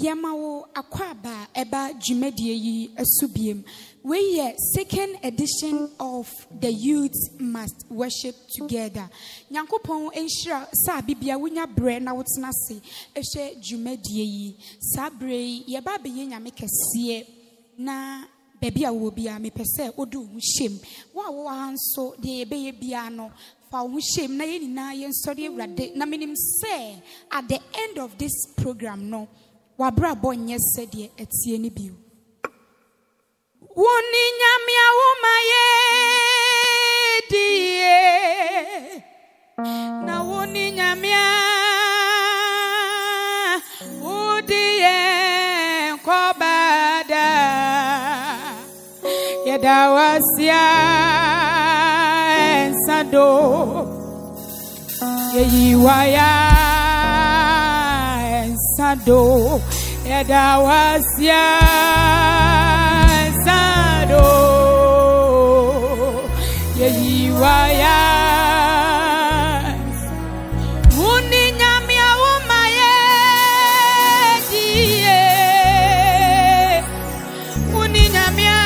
Yamawo akwaba eba dwumadie yi asubiem. We are second edition of the Youth Must Worship Together. Nyankopon enhira sa bibia wonya bre na wotena se ehwe dwumadie yi. Sa bre ye ba be ye nyame kese na baby a wo bia me pese odu hu shem. Wo hanso de ye be ye bia no fa hu shem na ye nyina ye nsori ewrade na menim say at the end of this program no wabra bonye sede etie ni bio. Woni nyamia womaye die na woni nyamia udie kobada yadawasia ensado yeyiwaya ensado yadawasia ensado yeyiwaya muni nyamia womaye die muni nyamia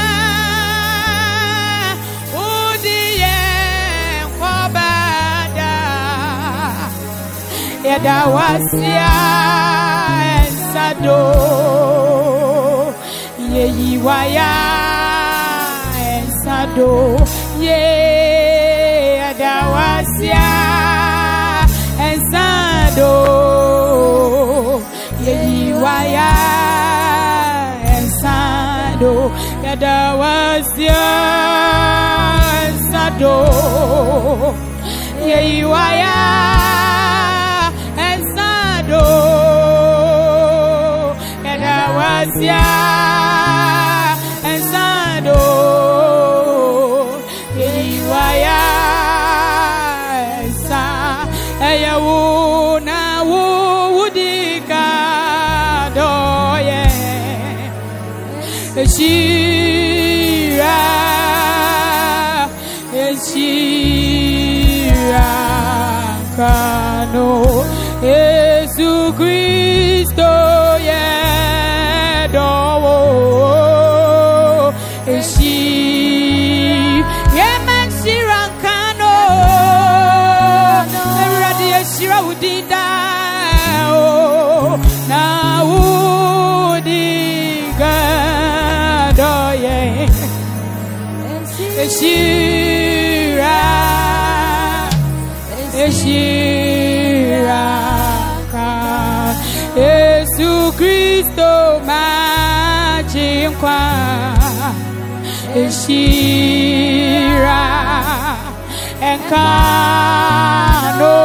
udie kwabada yadawasia ensado yeyiwaya ensado ye adawasia ensado yeyiwaya ensado adawasia ensado yeyiwaya ensado adawasia ensado yeyiwaya ensa eyawo na wo wudika doye eshira kano Yesu Kristo ye dowo eshi yemashirankano eradi eshira udida o na udiga doye eshira ka Yesu Kristo majinkwa eshira enkano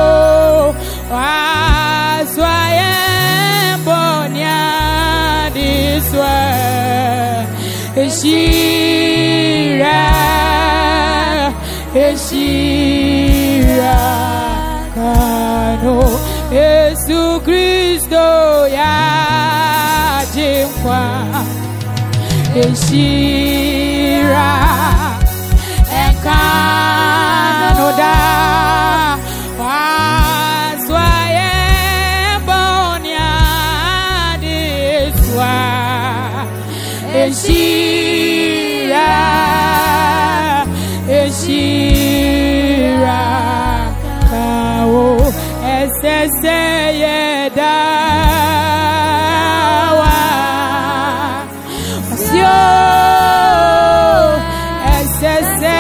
waswaye bonya diswa eshira kano Yesu Kristo ya jinkwa eshira enkano da waswaye bonya diswa eshira kawo esese yedawa asio esese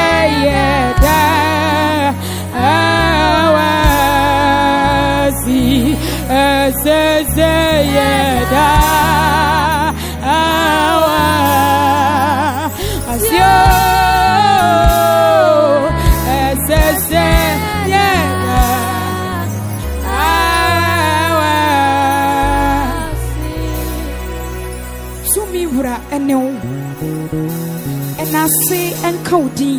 yedawa si esese yedawa asio esese eneo enase enkaudi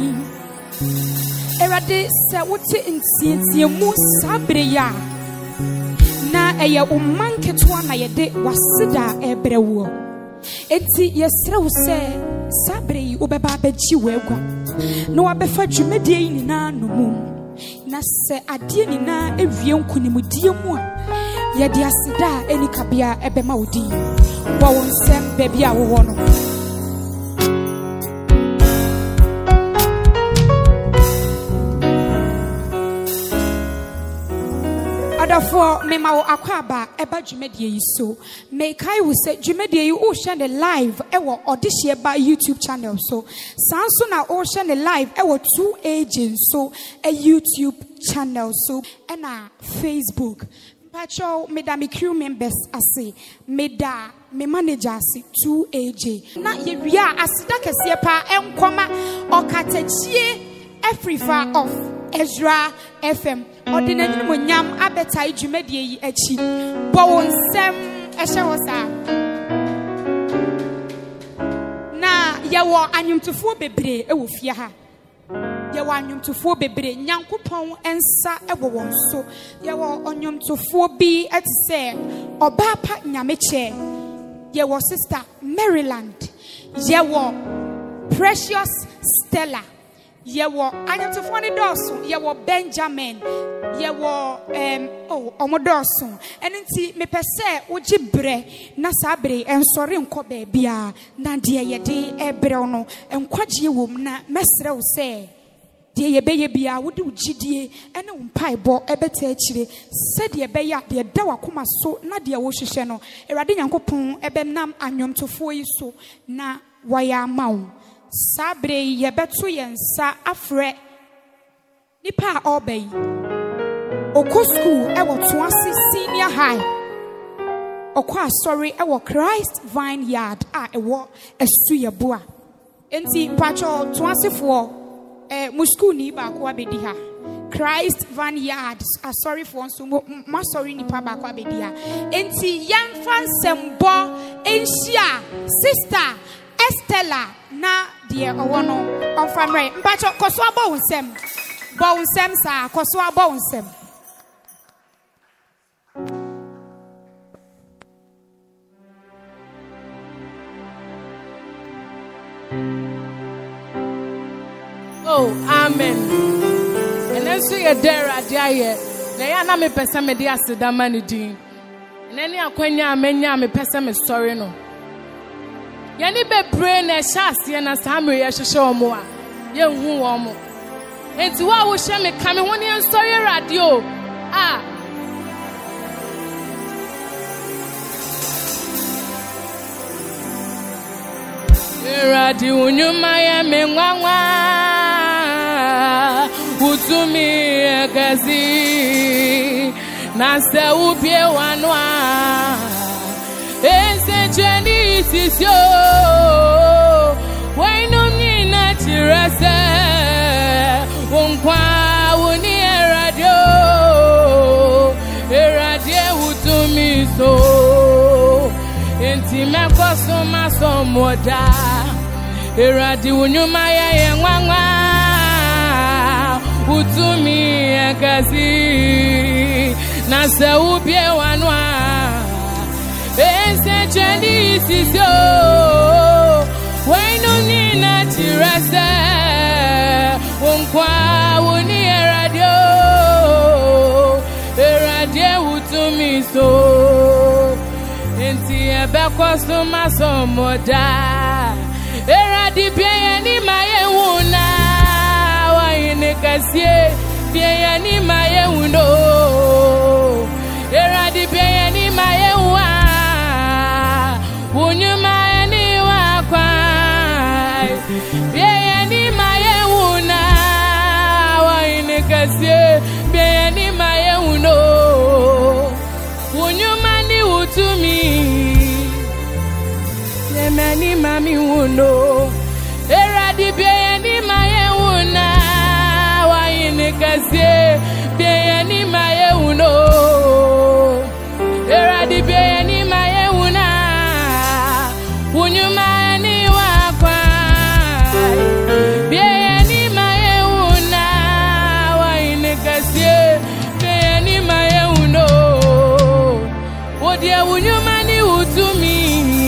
erade se wote ntientie mu sabre ya na eye umanketwa na yede wasida ebrewo enti yesre wo se sabre yi obeba abaji wegwa no wabefa dwumedie ni na no mu na se adie ni na ewie nkunimudie mu a Yedi asida eni kabia ebema odi. Wa wonsem baby a wo no. For me ma akwaba eba dwumedie yi so me kai wo se dwumedie yi o share the live e wo odihye ba YouTube channel so sanso na o share the live e wo 2 agents so a YouTube channel so and a Facebook pacho me da me crew members ase me da me manager ase 2AJ na ye wia asida kese pa enkoma okatachie Afrifa of Ezra FM ordinary munyam abetai dwumedie yi achi bo wonsem ehye wo sa na ye wo anyumtofo bebre e wo fie ha ye wo anyumtofo bebre nyankopon ensa e wo wonso ye wo onyumtofo bi etise oba pa nyameche ye wo sister Maryland ye wo Precious Stella ye wo anyumtofo ne doso ye wo Benjamin ye wo omodoso enenti me pese oji bre na sabre ensore nko ba bia na de ye de ebre no enkwagye wom na mesre wo se de ye beye bia wo de ugidie ene wo mpaebo ebeta akire se de be ya de da wakoma so na de wo hwehwe no Ewrade Nyankopon ebenam anyomtofo yi so na waya mawo sabre ye beto yensa afre nipa obey oko school e wo toase senior high okwa sorry e wo Christ Vineyard a e wo esu ye boa enti pacho toasefo mu school ni ba ko abedi ha Christ Vineyard sorry for so ma sorry nipa ba ko abedi ha enti yamfa sembo enhia sister Estella na dear owono on famre mpacho koso abo wonsem sa koso abo wonsem oh amen enenso ye dera dia na ya na me pese me dia sedama ne din eneni akwanya amanya me pese me sorry no yani bebre na ehase na samre ye hwehwe omo a ye hu omo enti wa wo hye me kame woni ensori radio radio unyuma ye me nwanwa utumi agazi na se ubie wanwa ese jeni sisio waino mina tirase wonkwa woni radio utumi so enti mekoso maso moda radio unyuma ye nwanwa utumi agazi na se ubie wanwa ese jeni sisio waino nina tirase wonkwa woni radio utumi so enti ebekoso maso moda eradi bia ni maye wuna waine kasie bia ni maye wuno eradi bia ni maye wa wunyuma ni wa kwa bia ni maye wuna waine kasie bia ni maye wuno wunyuma ni utumi mani mami wuno eradi bia ni maye wuna waine kasie bia ni maye wuno eradi bia ni maye wuna wunyuma ni wakwa bia ni maye wuna waine kasie bia ni maye wuno wodie wunyuma ni utumi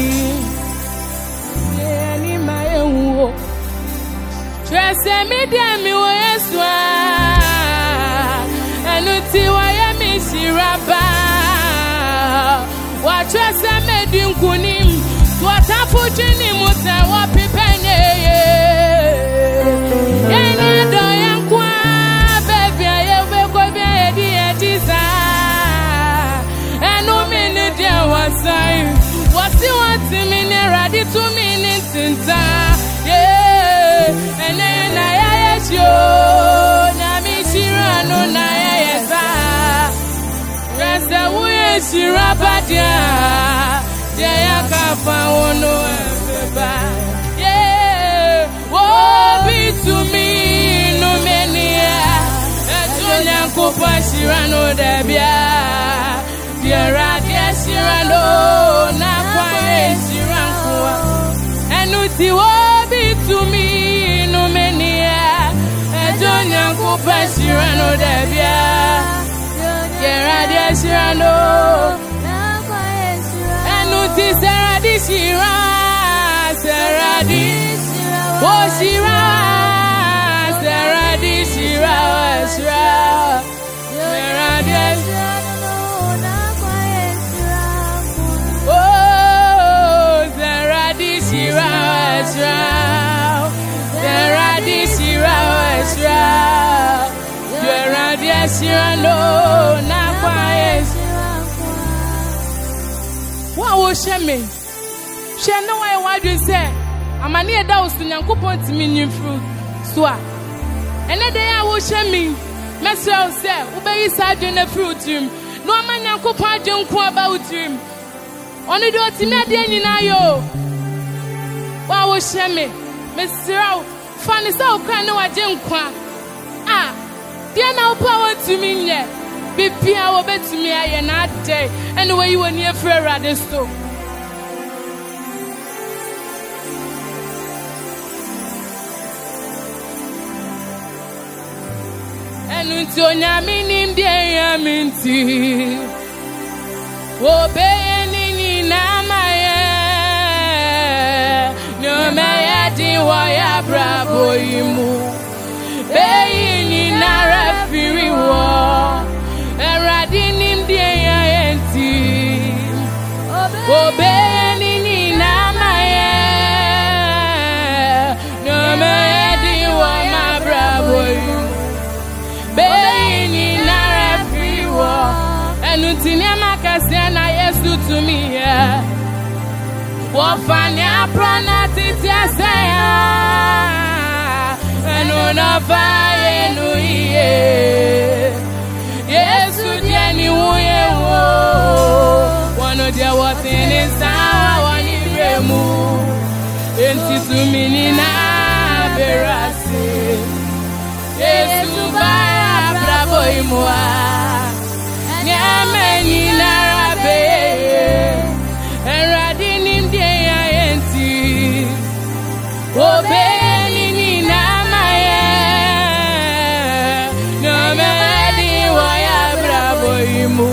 Trese mi demi wo Yeswa anuti wa ye mi shiraba trese medin kunim swata fujini muta wapi penye yena do yankwa baby ayewe ko bi edi ediza enu mini dia wasai wasi wanti mini ready to mini tinta yeah ene na ya yesho nyami shirano na ya yesa rasa uye shirabadia ya kafa wono eba yeah oh be to me no menia ejonya kopa shirano debia diara dia shirano na kwa shiranko enuti oh be to me no menia ejonya kopa shirano debia diara dia shirano Saradi Shira, Saradi, oh Shira, Saradi Shira, Shira, Saradi, oh Saradi Shira, Shira, Saradi Shira, Shira, Saradi Shira, no, na quiet. What was she? She know why what you say. I'm a near douse to Yankupon to me fruit. Swa. And then they are washing me. Messer said, Obey side in the fruit room. No man Yankupon don't call about him. Only do it to me, Daniel. What was she me? Mr. Funny so kind of a gem qua. Ah, dear now power to me yet. Be Pia bet to me, I am not day. Anyway, you were near Ferra this too. And until Yaminim, dear Yaminti, obeying Namaya, no Mayadi, why bravo you move, baying in Arafiri war. Obeying in Namaya, no Mayadi, why my bravo you. Baying in Arafiri war, and Utinia Macasiana, yes, to me, Wafania Pranatitia Saya, and Unava, yes, to Jenny, there was in his hour when he removed into to me na berasi. Yes, to buy a bravo imwa. Nyameni narabe. And radin him day enti. Obeying in Namaya. No melody why bravo imu.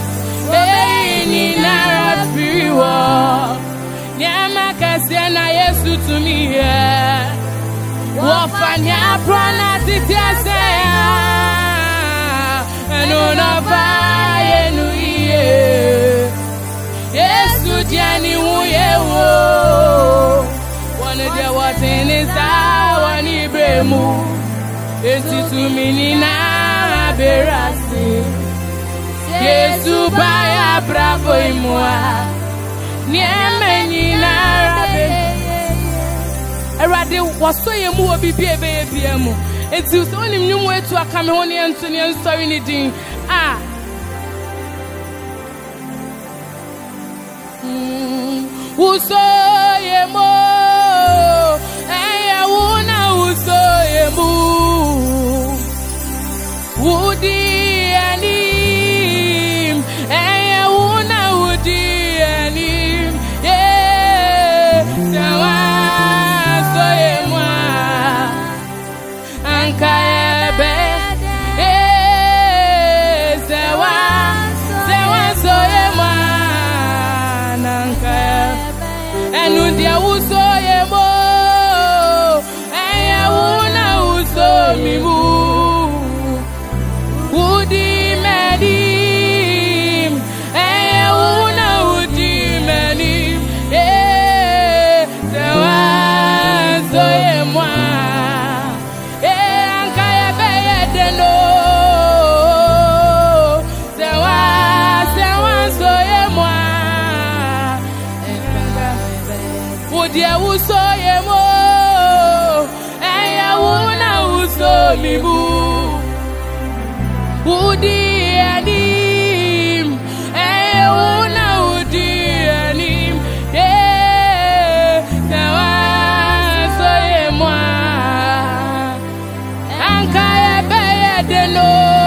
Nyamakaziana Yesu to me Wafanya Pranatitia Saya and Unava Yenuye Yesu Diani Uye one of the what in his hour and Ibremu Yesu to me Nina Berasi Yesu Baya Bravo Imwa Niameni narabe. Erade waso ye mu obi bia mu. Enti so onim nyum etu aka me ho ne ento ne story ni din. Ah. Uso ye mo. Eya una uso ye mu. Udi anim. Eya una udi anim. Mimu, Woody man. dia uso yemo eya una uso mibu udi anim eya una udi anim sawa so yemo anka ebe deno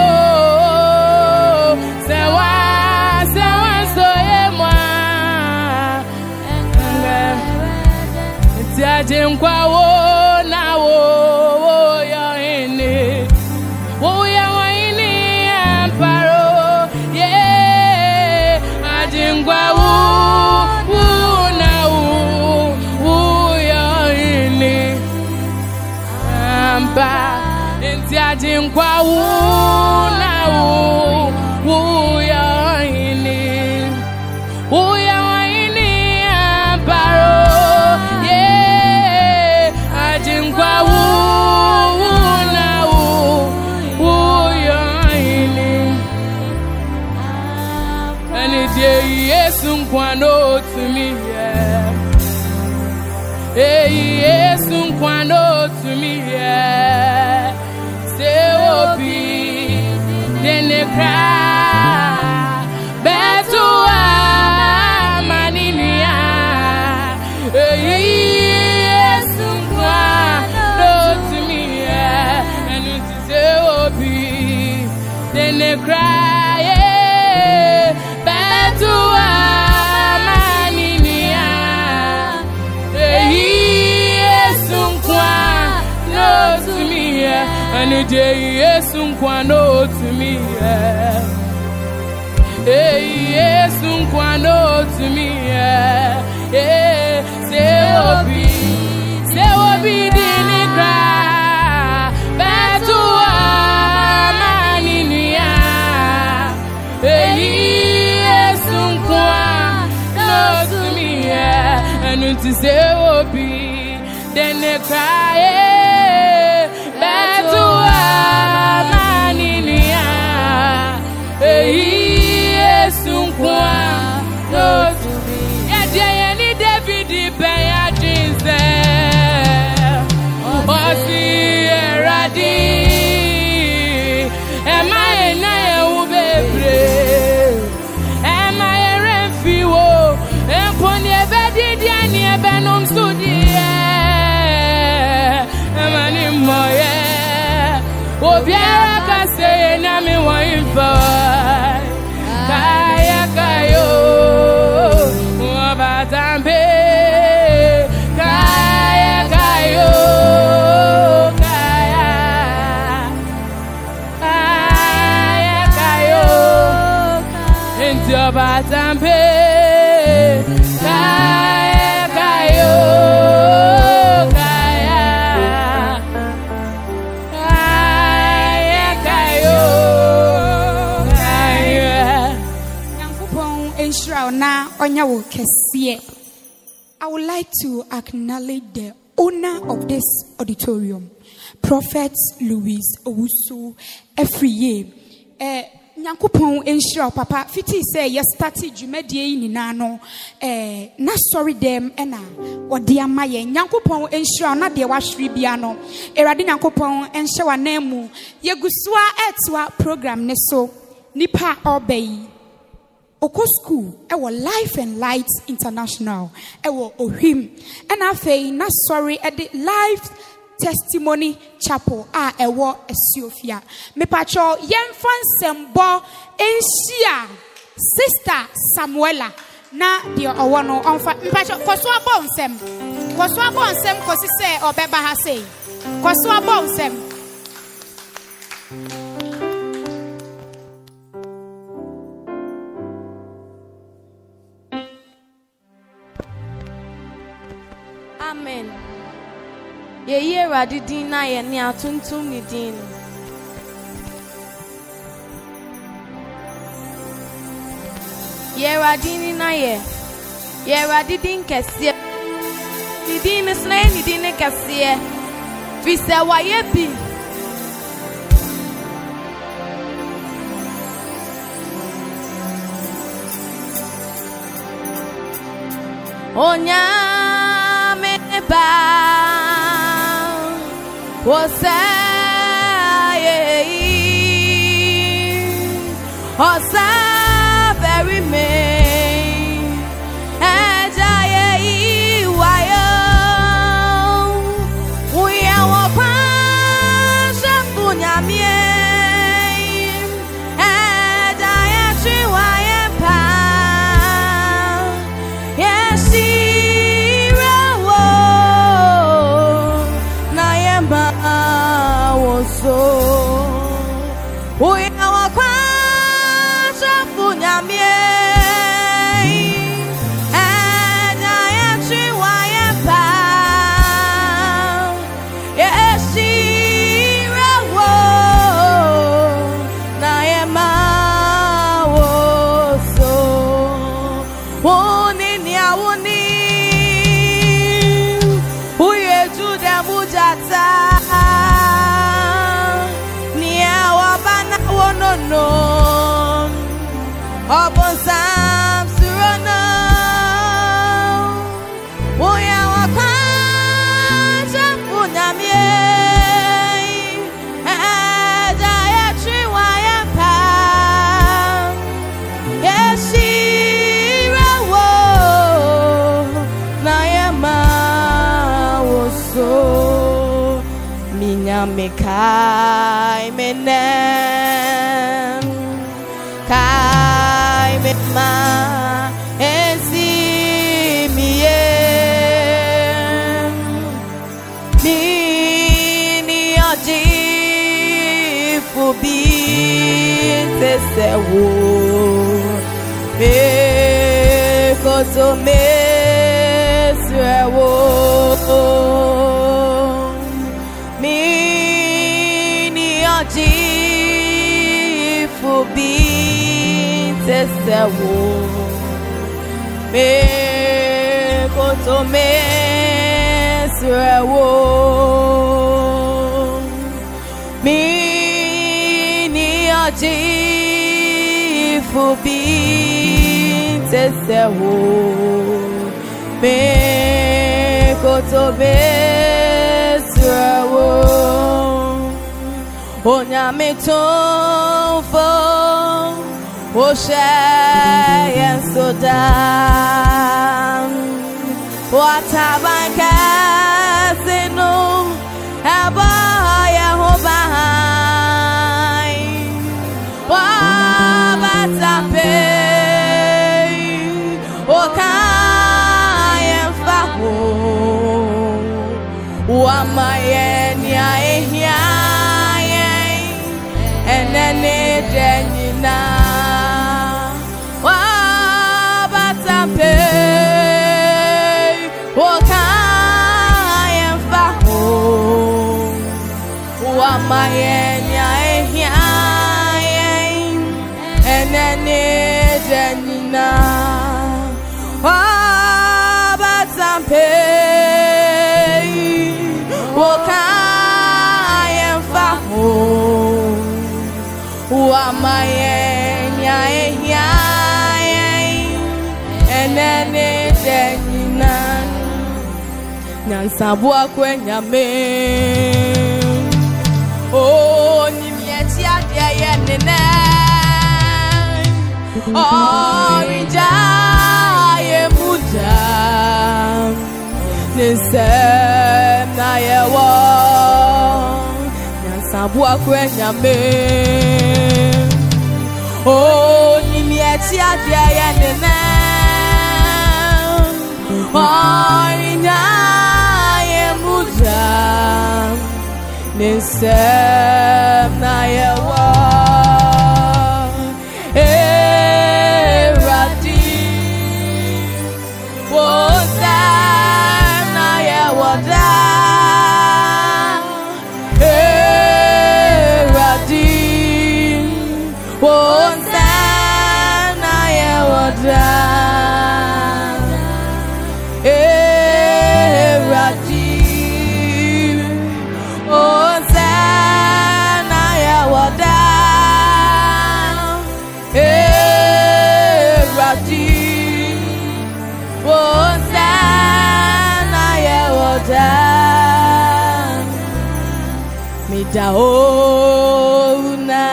sawa so yemo Tiajinkwa wo na wo ya ini wo ya wa ini amparo ye ajinkwa wo na wo ya ini amba tiajinkwa wo na wo ya ini wo ya wa ini amparo Yesu nkwano to me Yesu nkwano to me say obi dene kra beto maninia Yesu nkwano to me and it say obi dene kra and Yesu nkwano to me Yesu nkwano to me say obi dini kra beto maninia Yesu nkwano to me and it say obi dini kra Obiara ka say na me wan fight kaya kayo wabatambe kaya kayo kaya kayo enti wabatambe kaya kayo I would like to acknowledge the owner of this auditorium, Prophet Louis Owusu Efriye. Nyankopon enshira papa fiti say yes started dwumadie ni na no na sorry dem na ode amaye Nyankopon enshira na de wahwere bia no erade Nyankopon enhye wa na mu yegusua etwa program ne so nipa obey Oko school ewo Life and Light International ewo ohim na afei na sorry e de Life Testimony Chapel ewo Esiofia me pacho yemfa nsembo enhia Sister Samuela na de owo no onfa mpacho koso abo nsem kosi se obeba ha sei koso abo nsem Amen. Ye radidin na ye ni atuntum ni din. Ye radini na ye radidin kese. Ni din isna ni din kese. Fi se wa ye bi. Onya very main and I wire we are passion punyamie and I actually wire pa yes na yamba was so we are passion punyamie no upon some surrender woya wakanja punyamie ada ya chiwaya pa yeshira wo na yama woso minyame kai menen kai mema ensi mie mini oji fubi tesewo me koto me srewo mini oji fubi tesewo me koto me srewo mini oji fubi tesewo me koto me srewo onyame tonfo Oshe and Sudan, what have I cast in no Abaya Hobai, Wabatape, Okai and Faho, Wamayen Yahya, and then Jenina. Mayenya and then Janina Wabatampe Wakayem Faho Wamayenya and then Janina Nansabwa Kwenyame Oh, Nimiatia, dear, Nene. Oh, Rinjaye Muda. Nisem na yewo. Nansabwa kwenyame. Oh, Nimiatia, dear, Nene. Oh, Rinjaye Muda. Nisem na yewa Eradi Wosem na yewa da Eradi Wosem na yewa da Eradi Midaona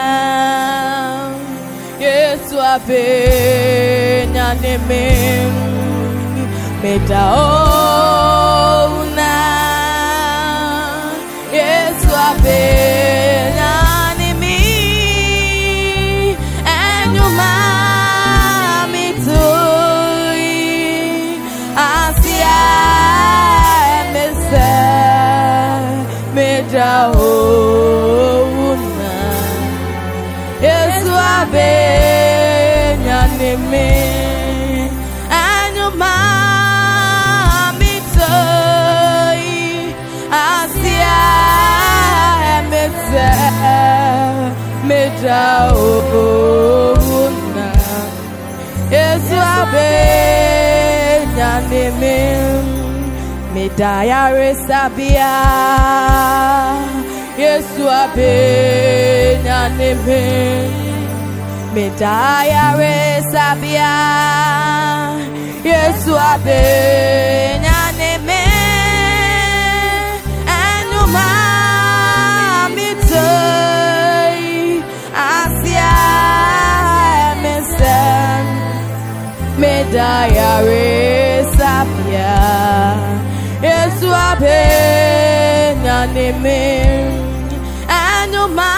Yesu abenya neme Midaona Yesu abenya neme Enyuma mitui Asia emese Midaona Yesu abenya neme Enyuma mitui Asia emese Midaona Yesu abenya neme Medaya resabia Yesu abenya neme Medaya resabia Yesu abenya neme Enuma mitoi Asia emesen Medaya resabia Yesu abenya neme Enuma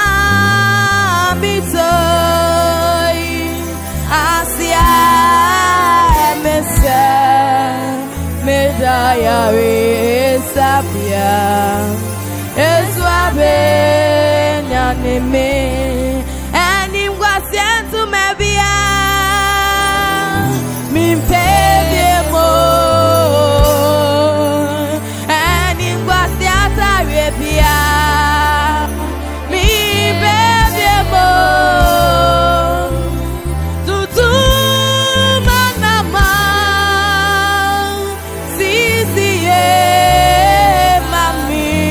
mitoi Asia emese Medaya resabia Yesu abenya neme Enim gwasientu mebia Mimpedemo Rebia, mi bebemo, tutu manama, sisiye mami,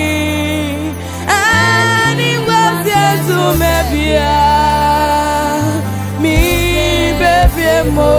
ani wasiye tumebia, mi bebemo.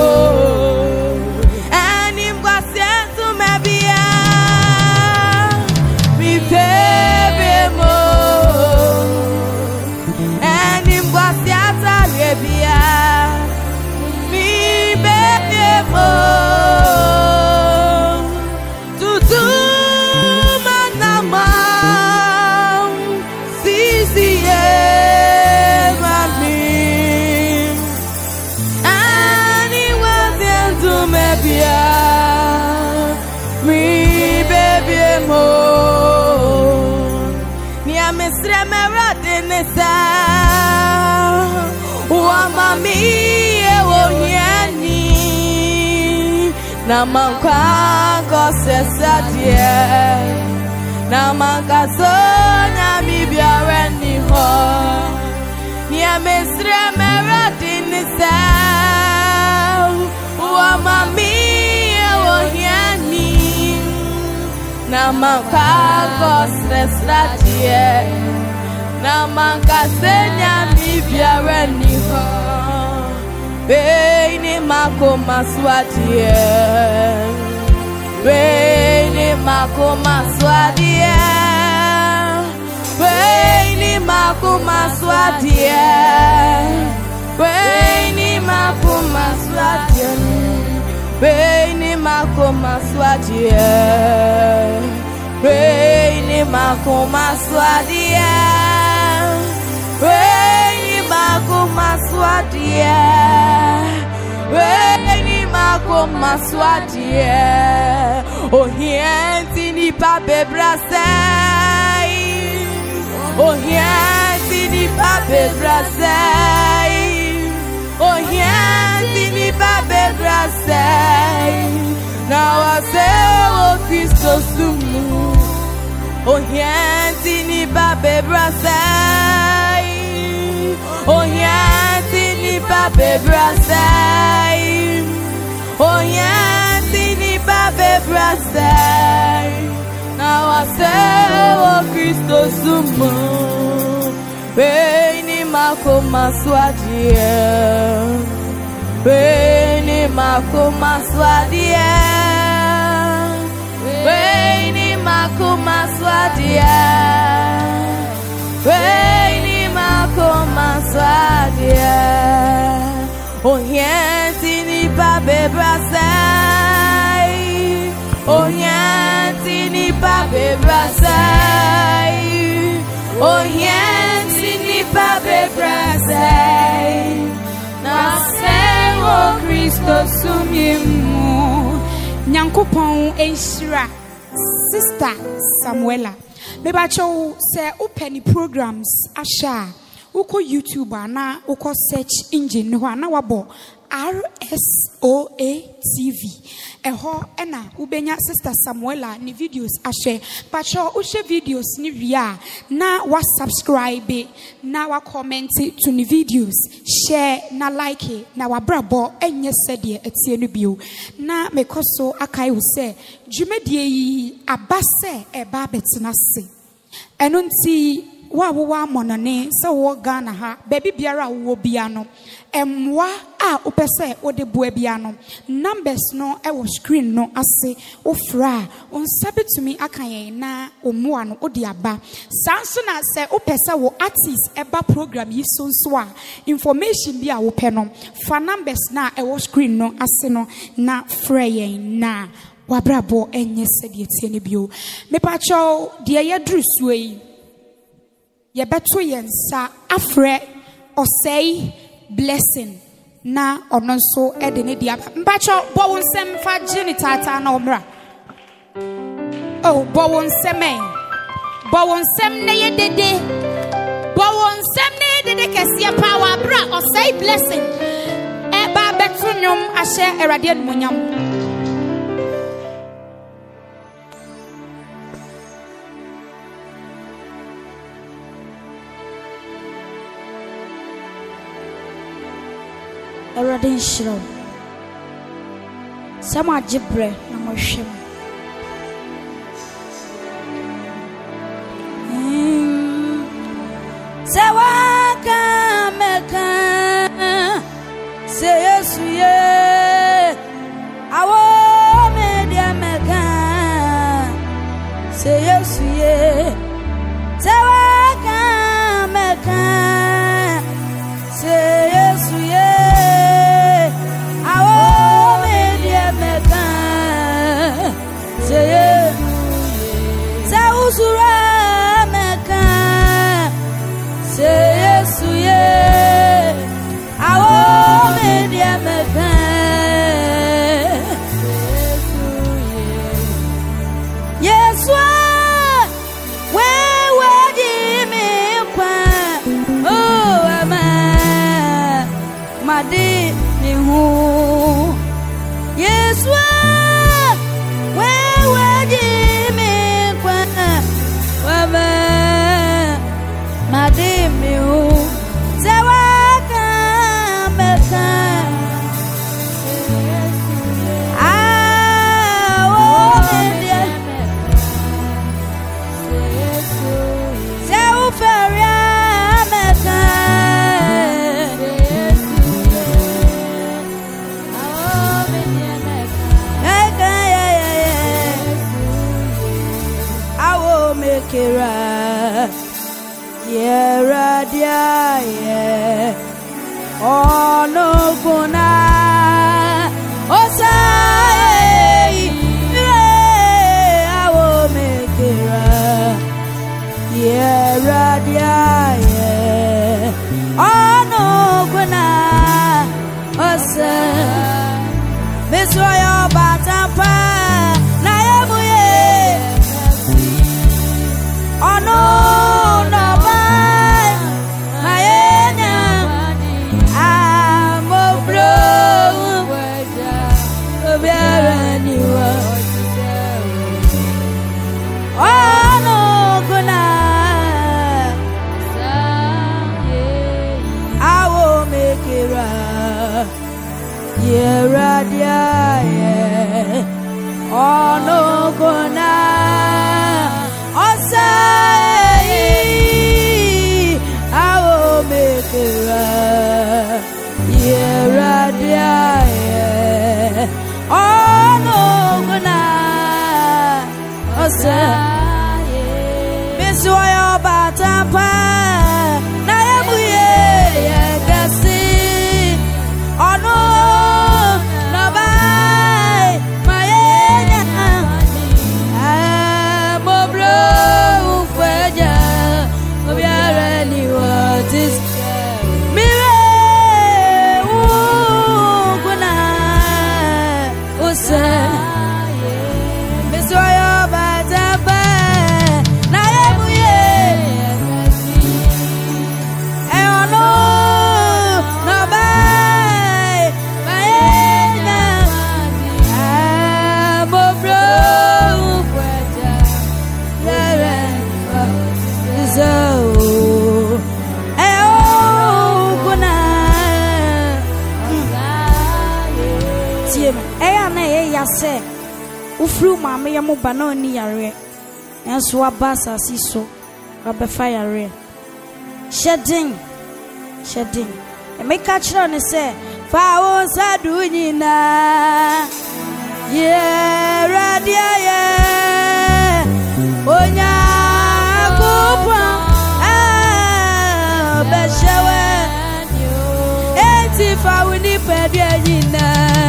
Na manka gosesa die na manka sonya mi biareni ho ni amesre meradini sa wa mami wo hiani na manka gosesa die na manka sonya mi biareni ho Beini makoma swadie Beini makoma swadie Beini makoma swadie Beini makoma swadie Beini makoma swadie Beini makoma swadie Beini makoma swadie Weni makoma swadie Ohienti ni pape brasai Ohienti ni pape brasai Ohienti ni pape brasai Na wase o Kristo sumu Ohienti ni pape brasai Ohienti ni pape brasai Ohienti ni pape brasai Na wase o Kristo sumu Beini makoma swadie Beini makoma swadie Beini makoma swadie Reini makoma sadia. Oh yanti ni pape brasai. Oh yanti ni pape brasai. Oh yanti ni pape brasai. Na sengo Christo sumimu. Nyankopon enshira Sister Samuela. Mebacho say open programs asha. Uko YouTube na uko search engine ho na wabo RSOA TV. Eho ena ubenya Sister Samuela ni videos ashe. Pacho ushe videos ni via na wa subscribe na wa comment to ni videos, share na like na wa brabo enye sede etie no bio. Na mekoso akai wo se dwumedie yi abase eba betina se. Eno nti wa monane se wo Ghana ha baby biara wo bia no emwa a opese wo de boa bia no numbers no e wo screen no ase wo fra on sabetumi akan na omoa no odi aba sanso na se opese wo artist eba program yi so a information bi a wo pe no fa numbers na e wo screen no ase no na fra yen na wabrabo enye sede tie ne bio mepacho de ye dru suo yi ye beto yensa afre osei blessing na ono nso e de ne dia mpacho bo wonsem fa gini tata na omra oh bo wonsem ne ye dede bo wonsem ne dede kese power bra osei blessing e ba beto nyom ahye erade adumunyam Erade nshiro sama jibre na mohwem Sawaka meka se Yesu ye awo media meka se Yesu ye Sawaka meka se Yesu ye Usura meka se Yesu ye awo media meka Yesu we di me kwa oh ama madi ni hu Yesu we di me kwa Madimiu Sawaka meka Media Sawfaria meka Awo mekera Yeradia ye ono kuna osai awo mekera Yeradia ye ono kuna osai Misroyo batampa na yemuye ono Yeradia ye ono kona osai awo mekera Yeradia ye ono kona osai Miswa yo batampa ase ufru mama ya muba na oni yare enso abasa siso babefa yare shedding e make chiro ne se fa wo sadu nyina ye radia ye onya kupa beshewe eti fa wini pede nyina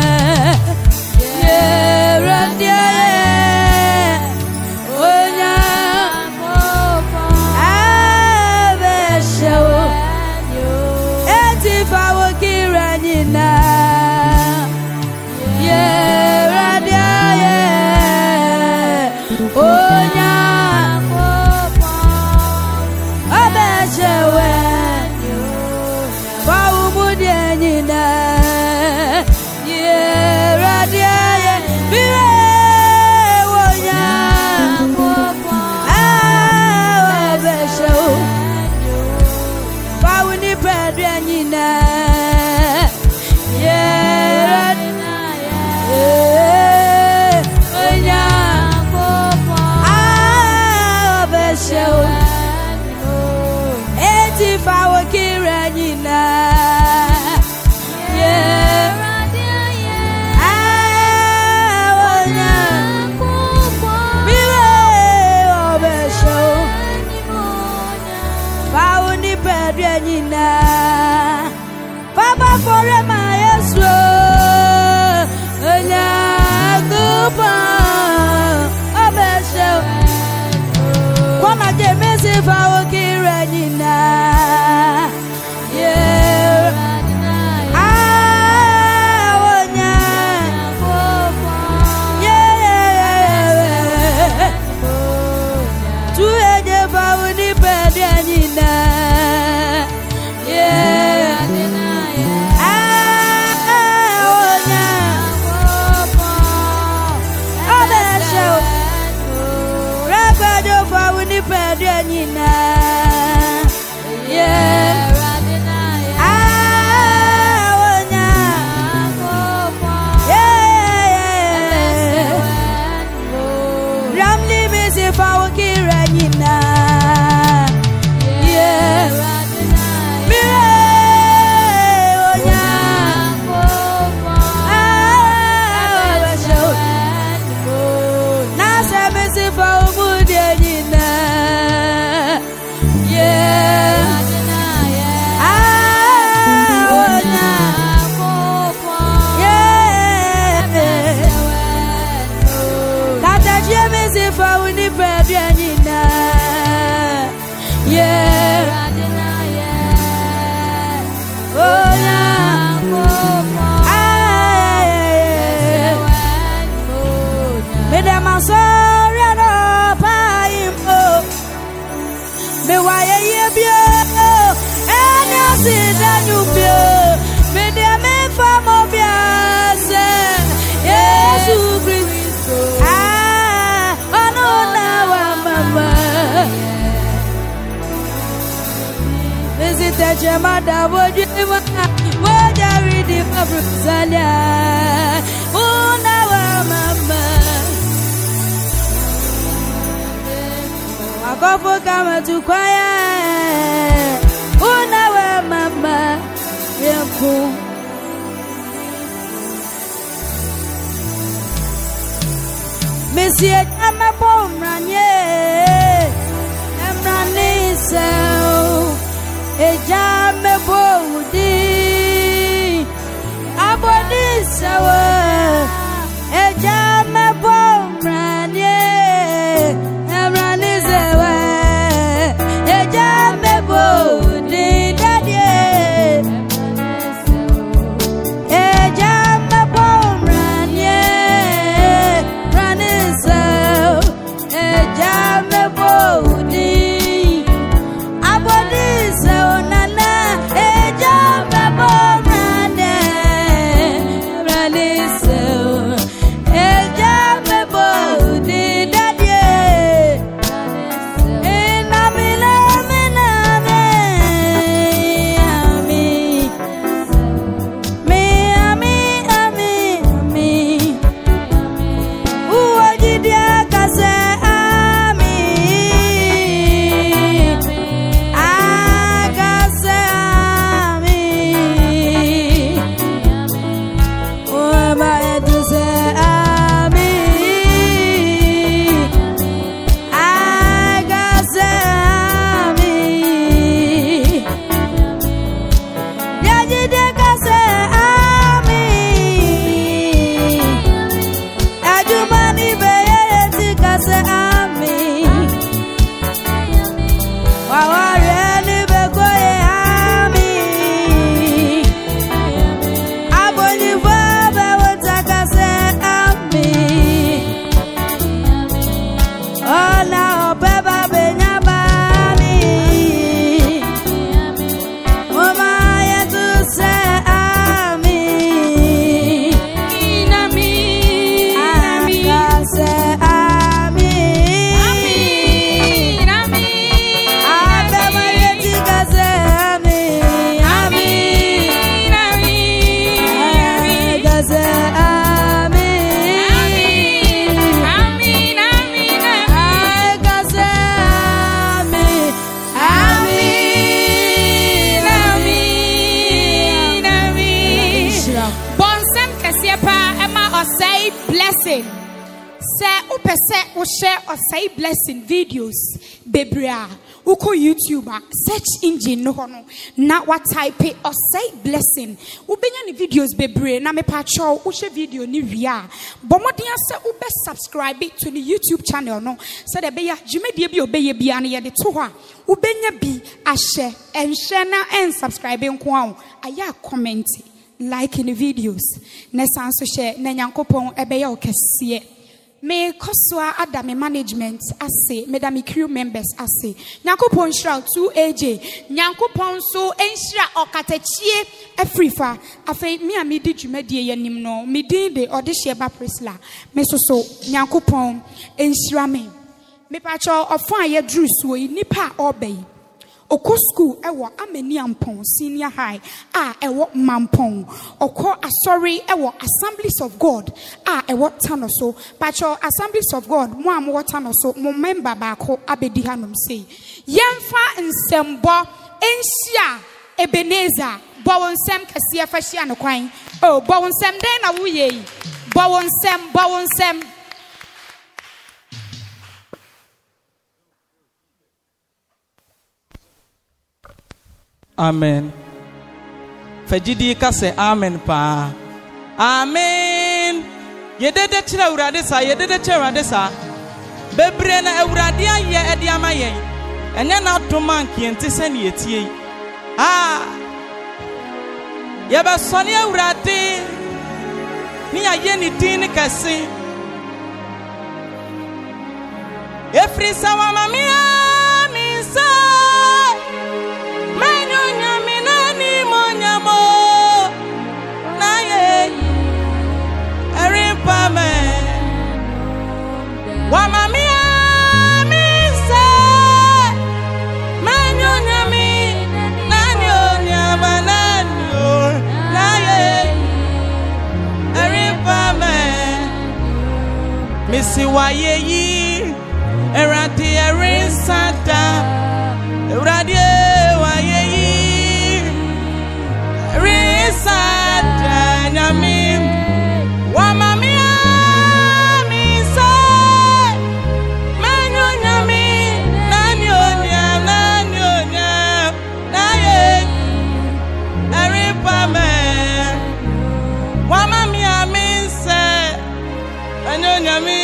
ye radia ye onya kupa beshewe eti fa wokira nyina ye radia ye onya kupa beshewe Papa for my yeso onya kupa obesho koma je mesi fa okira nyina yeah onya kupa yeah tu eje fa uni pede nyina yeah Nyina yeah onya yeah ramli mezi fa okira nyina yeah mire onya na se mezi fa omudi nyina Jemada wojima wojari di Brusalia una wa mama akofo kama tukwaya una wa mama yeku Monsieur amabomranye emranise Ejame bodi abodi sawa ejame bomranye emrani sewa ejame bodi dadie ejame bomranye rani sewa ejame bodi abodi sewa nana ejame Share or say blessing videos bebrea uko YouTube search engine no hono na what type or say blessing ubenya ni videos bebre na me pacho wo share video ni wia bomodin se ube subscribe to the YouTube channel no so de be ya dwumedie bi obeye bia na ye de to ho a ubenya bi ahye enhye na en subscribe nko a aya comment like in the videos na sanso share na nyankopon ebe ya okese me koswa adame management ase me da me crew members ase nyankopon shira 2AJ nyankopon so enhira okatachie afrifa afa me a me di dwumadie yanim no me din de odehye ba presla me so nyankopon enhira me pacho ofan ye dru so yi nipa obey Oko school ewo ameni ampon senior high ewo mampon oko asori ewo Assemblies of God ewo tanoso pacho Assemblies of God mo am wo tanoso mo member baako abedi hanom sei yemfa nsembo enhia Ebenezer bo nsem kase afa hia no kwan bo nsem den na wo ye bo nsem Amen. Fajidi ka say amen pa. Amen. Yedede chira urade sa yedede chira urade sa. Bebre na urade aye ede amaye. Enye na doma nkiente se ne yetie. Yeba sone urade ni aye ni din kase. Efri sawa mamia minsa. Missy waye yi erati erin santa eradi waye yi erin santa nyami wa mami mi se menyo nyami nani onya na ye erin pa me wa mami mi se menyo nyami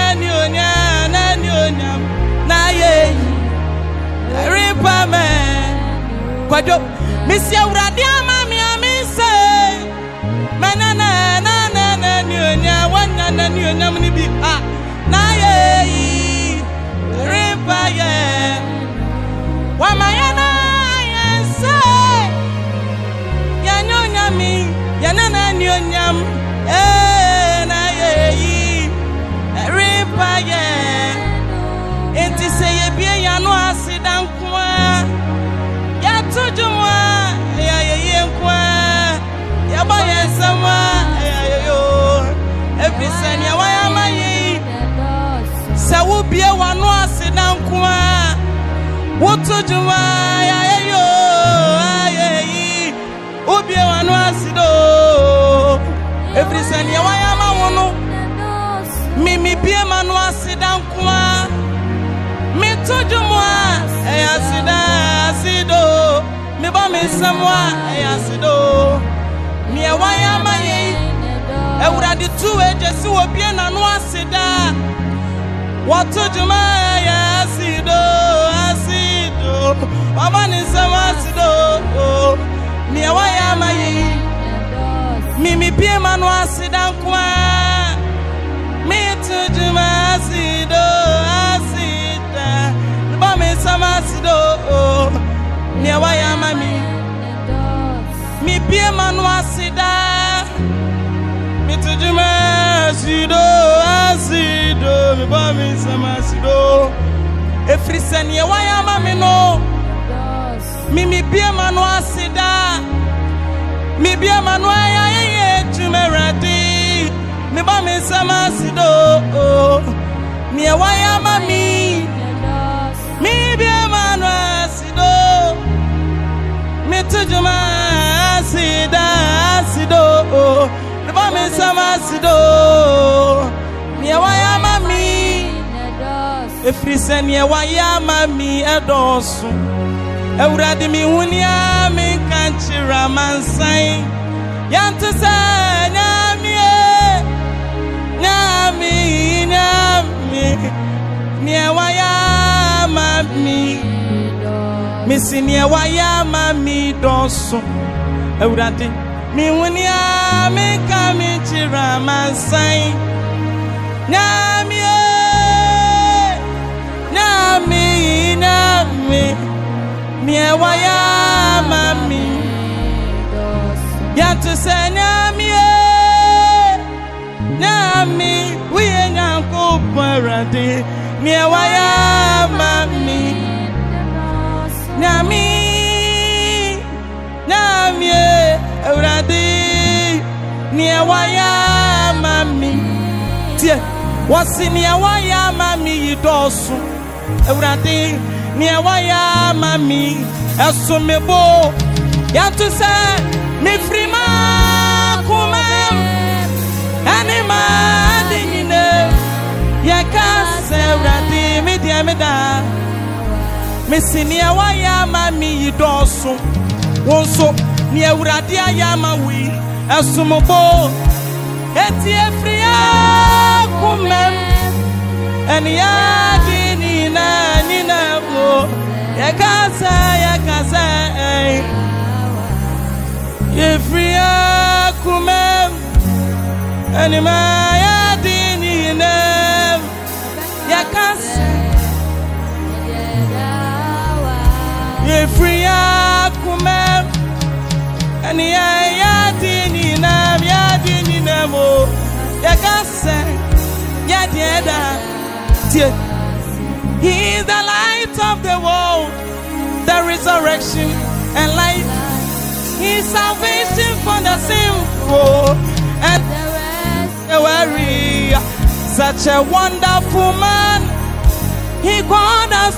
Kwado Missy Uradi amami amise Menana na nyonya wanya na nyonya mni bi na ye ripa ye wamayana yense ya nyonya mi ya na nyonya na ye ripa ye enti se ye bie ya no asidan kwa Tujumwa ya yenkwa ya boye sama ya yo every sen ya waya mayi sa wo bie wanu asidan kwa wo tujumwa ya yo ayi wo bie wanu asido every sen ya waya ma wono mimi bie manu asidan kwa mi tujumwa ya asido me ba me samwa ayasido me waya maye ewurade tuwe jesi obie na no asida watu juma ayasido asido baba ni samwa asido me waya maye mimi pie manu asida kwa me tujuma asido asida ba me samwa asido me waya mami mi pie manu asida mi tujuma asido asido mi ba mi sama asido efrisen ye waya mami no mi pie manu asida mi pie manu aya ye tumeradi mi ba mi sama asido mi waya mami mi pie manu asido mi tujuma asida asido mi ba mi sama asido mi waya mami efrisen ye waya mami edosu ewurade mi hunia mi kanchira mansan yantesa nyami mi waya mami misinie waya mami dosu ewurade mi hunia mi kanchira mansan nyami mi waya mami yantu senya mi we nyanko parade mi waya mami nyami urade mi waya mami tie wasi mi waya mami dosu urade mi waya mami asumebo yantu se mi frima kumam anima dinine yakase urade mi dia me da mesini waya mami dosu wonso ni urade ayama wi asumebo eti efria kumam ania dinina nina mo yakasa yefria kumem anima ya dinina yakasa yefria kumem ania ya dinina mo yakasa ya dieda tie. He is the light of the world, the resurrection and life. He is salvation for the sinful and the weary. Such a wonderful man. He called us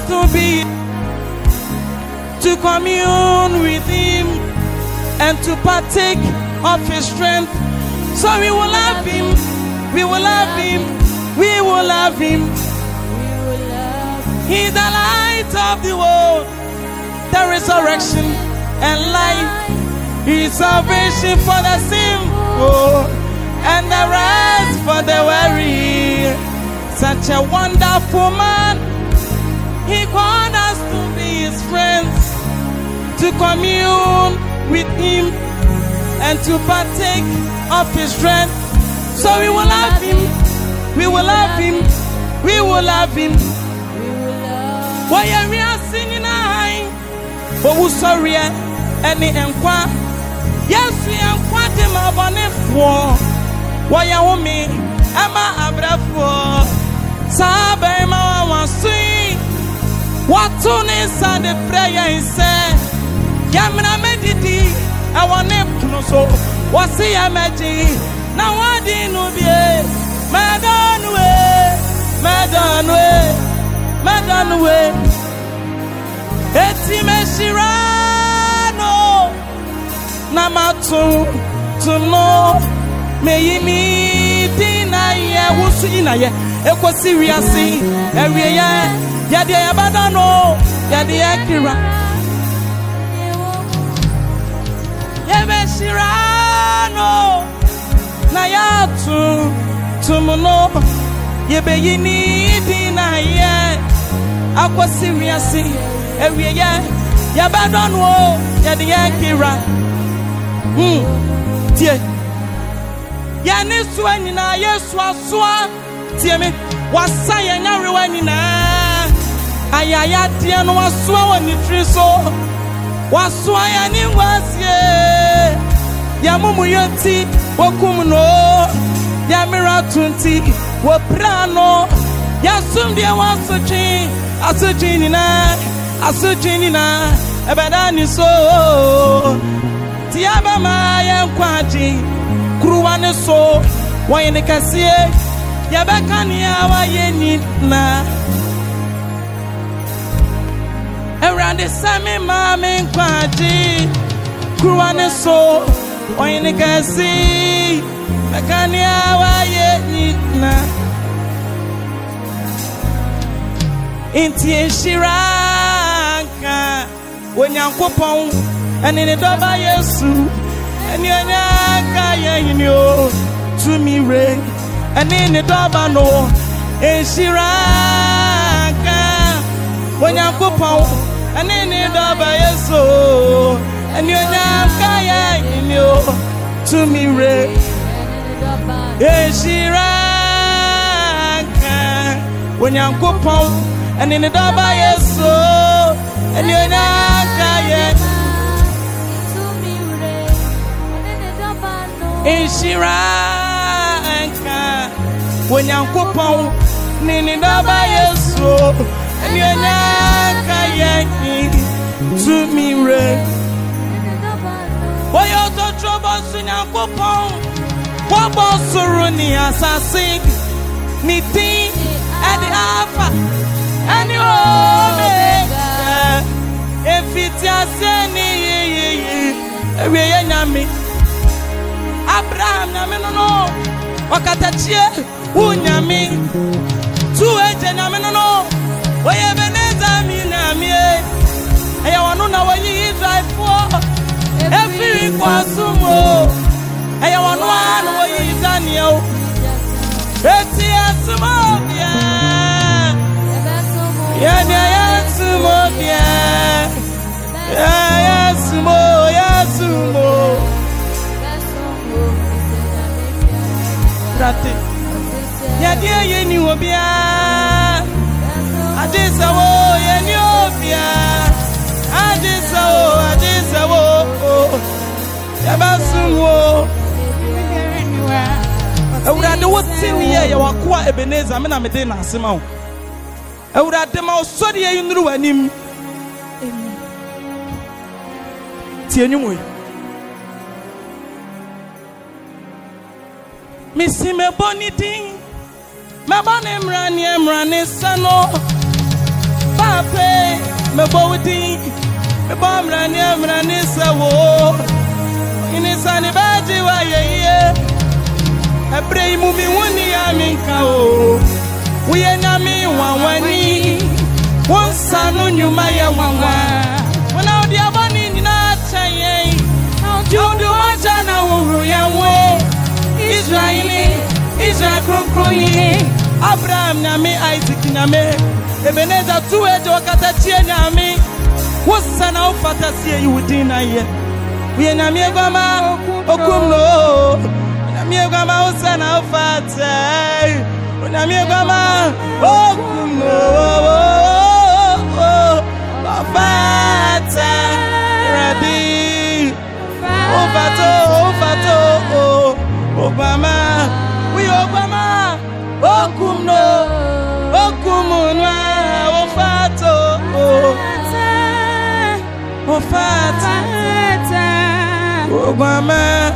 to commune with him and to partake of his strength. So we will love him. We will love him. We will love him. He's the light of the world, the resurrection and life. He's salvation for the sinful and the rest for the weary. Such a wonderful man. He called us to be his friends, to commune with him and to partake of his strength. So we will love him. We will love him. We will love him. Why are we singing high? But who's sorry? Any enquire? Yes, we enquire them about it for. Why are me? Emma Abrafo. Sabema was sweet. What tune is on the prayer is said? Yamina mediti. I want him to know so. What's the magic? Now I didn't know the Madon way. Eti meshirano namatu to know me mi dina ye wusu ina ye ekwo seriasi ewie ye de abadano ye de akira Yebeshirano na yatu tumuno yebeyini dina ye akwasiriasi ewiye yabadonwo yediye kira tie yani suwa nyina yesu asua tie me wasa yenyarewa nyina ayaya tie no wasua woni triso wasua yani wasie ya mumu yoti wokum no ya mira 20 wo prano ya sumdie wasotwi asotwi nina ebadani so tiaba ma ya kwaji kruwane so wayene kasie ya bekani awa yeni na Erande sami ma me kwaji kruwane so wayene kasie bekani awa yeni na inti shiranka Wenyankopon enini doba Yesu eni onyaka yini o to me re enini doba no enshiraka Wenyankopon enini doba Yesu eni onyaka yini o to me re enshiraka Wenyankopon enini doba Yesu eni onyaka yini Inshiranka Wenyankopon nini daba Yesu eni onyaka yaki to me re Oyo to trouble Nyankopon Wabo suru ni asasi ni tin edi alpha eni omega efitiase ni ewe nyame Abraham nyame no wakatachie unyame tueje nyame no oye beneza mi nyame eya wanu na wayi Israel fo efiri kwa sumo eya wanu anu wayi Daniel eti asumo bia ya ni asumo bia ya asumo Yadie yeni obia Adesawo yeni obia Adesawo Yabasuwo Ewurade wotini ye ya wakoa Ebeneza me na mede na asema o Ewurade ma osori ye yinuru wanim Tie nyumo Missy me bonity, me bonne mrani sano. Pape me bowdi, me bom mrani sawo. Inisani baji wa ye. Ebrei mumi wuni aminka o. Uye nami wawani. Wansanu nyuma ya wawa. Wana odi aboni nina chaye. Jundi wacha na uru ya we. Israel kronkronyi Abraham nyame Isaac nyame Ebeneza tuweje wakatachie nyame Wosana ufatasie yudina ye Uye nyame gwama okumno Nyame gwama usana ufate Nyame gwama okumno Wafata Rabi Ufato Obama, we Obama, Okumno, Okumunwa, Ofato, Ofata, Obama,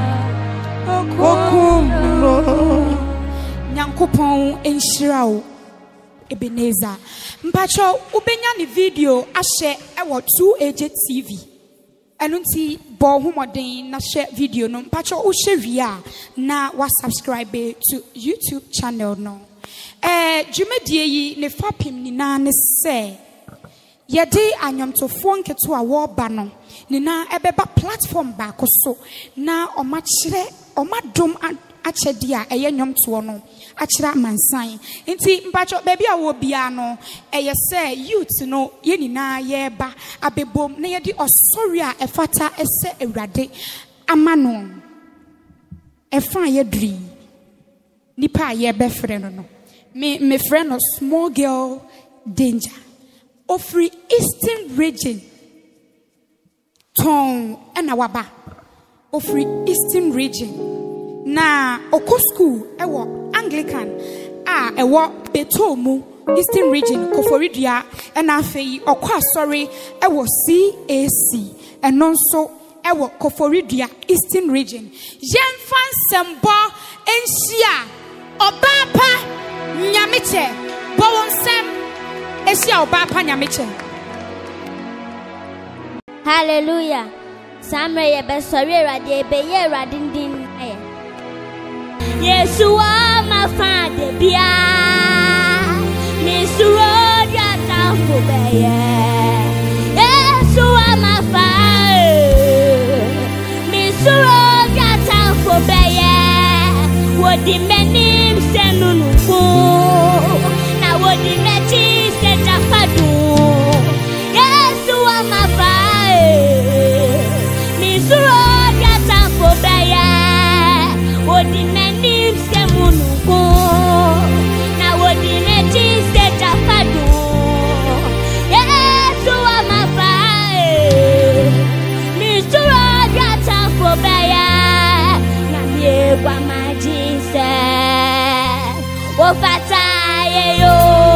Okumno, Nyankopon enshirao Ebeneza. Mpacho ubenya ni video ashe ewo 2AJ TV. Enunti bo humodin na share video no mpacho u share via na wa subscribe to YouTube channel no. Dwumadie yi ne fapem ni na ne se yɛde anyomtofoɔ nketewa wɔba no ne na ɛbɛba platform baako so na ɔmadom akyɛde a ɛyɛ nyomtoɔ no akyerɛ amansan nti mpacho baby a wo bia no ɛyɛ sɛ youth no ye nyinaa yɛba abebom na yɛde ɔsɔre a ɛfata ɛsɛ awurade ama no ɛfa yɛdri nipa a yɛbɛfrɛ no me friend no small girl danger ofri eastern region ton ɛna waba ofri eastern region na oko school ɛwɔ Anglican ɛwɔ Betomu eastern region Koforidua ɛna afei ɔkɔ asɔre ɛwɔ CAC ɛno nso ɛwɔ Koforidua eastern region yɛmfa nsɛmbɔ enhyia ɔbaa pa nyamekyɛ bɔwɔ nsɛm ehyia ɔbaa pa nyamekyɛ. Hallelujah. Samre yebesori erade ebeye erade ndin aye. Yeshua mafade bia. Misuro jata fubeye. Yeshua mafade. Misuro jata fubeye. Wodi menim senunufu. Na wodi mechi sejafadu. Yeshua mafade. Misuro jata fubeye. Wodi menim semunufu. Na wodi mechi sejafadu. Yeshua mafade. Misuro jata fubeye. Na miegwa majise. Ofata yeyo.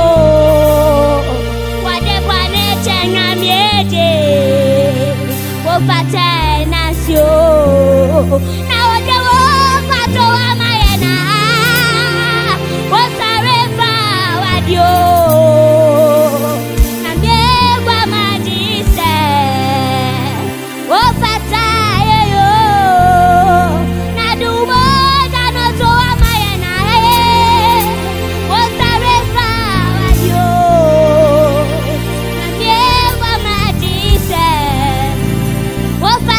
Wade bwane chenga mieje. Ofata nasio. Na wade wofato wa mayena. Wosarefa wadio. Na miegwa majise. Ofata yeyo. Na dumo danoto wa mayena. Wosarefa wadio. Na miegwa majise.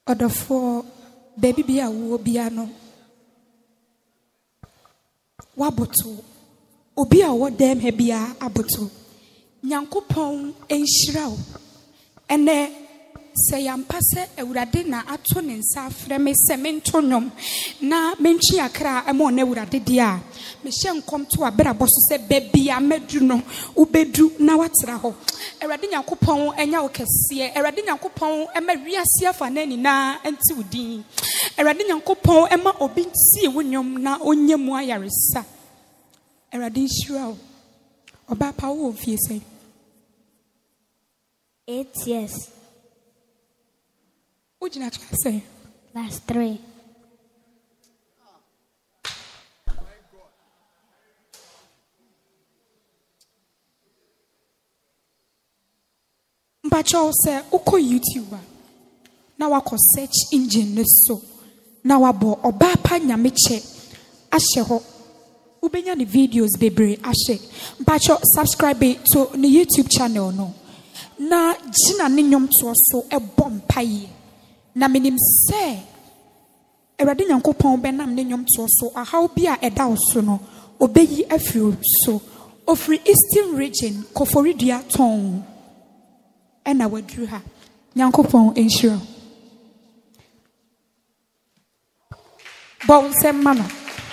Odofo baby bia wo bia no waboto obi a wo dem he bia aboto Nyankopɔn enhyira wo ene se yampa se ewurade na ato ne nsa afrɛ me se mento nnwom na mentwi akra ema na ewurade dia me hye nkom to abrabɔ so se babia madu no ubedu na watera ho ewurade Nyankopɔn enya wo kɛseɛ ewurade Nyankopɔn ema wiase afa na ni na enti wudin ewurade Nyankopɔn ema obi ntie wo nnwom na onyemu ayaresa ewurade nhyira wo oba pa wo fie se 8 years. Ujina say Class 3. Mpacho say uko YouTuber na wako search engine ne so na wabo oba pa nyameche ahye ho ubenya ne videos bebre ahye mpacho subscribe to the YouTube channel no na jina ne nyom to so ebom paye na minim se Ewurade Nyankopɔn benam ne nyom to so ahaw bia eda so no obeyi afiri so ofri Eastern region Koforidua ton ena waduru ha Nyankopɔn enhyira bon sem mama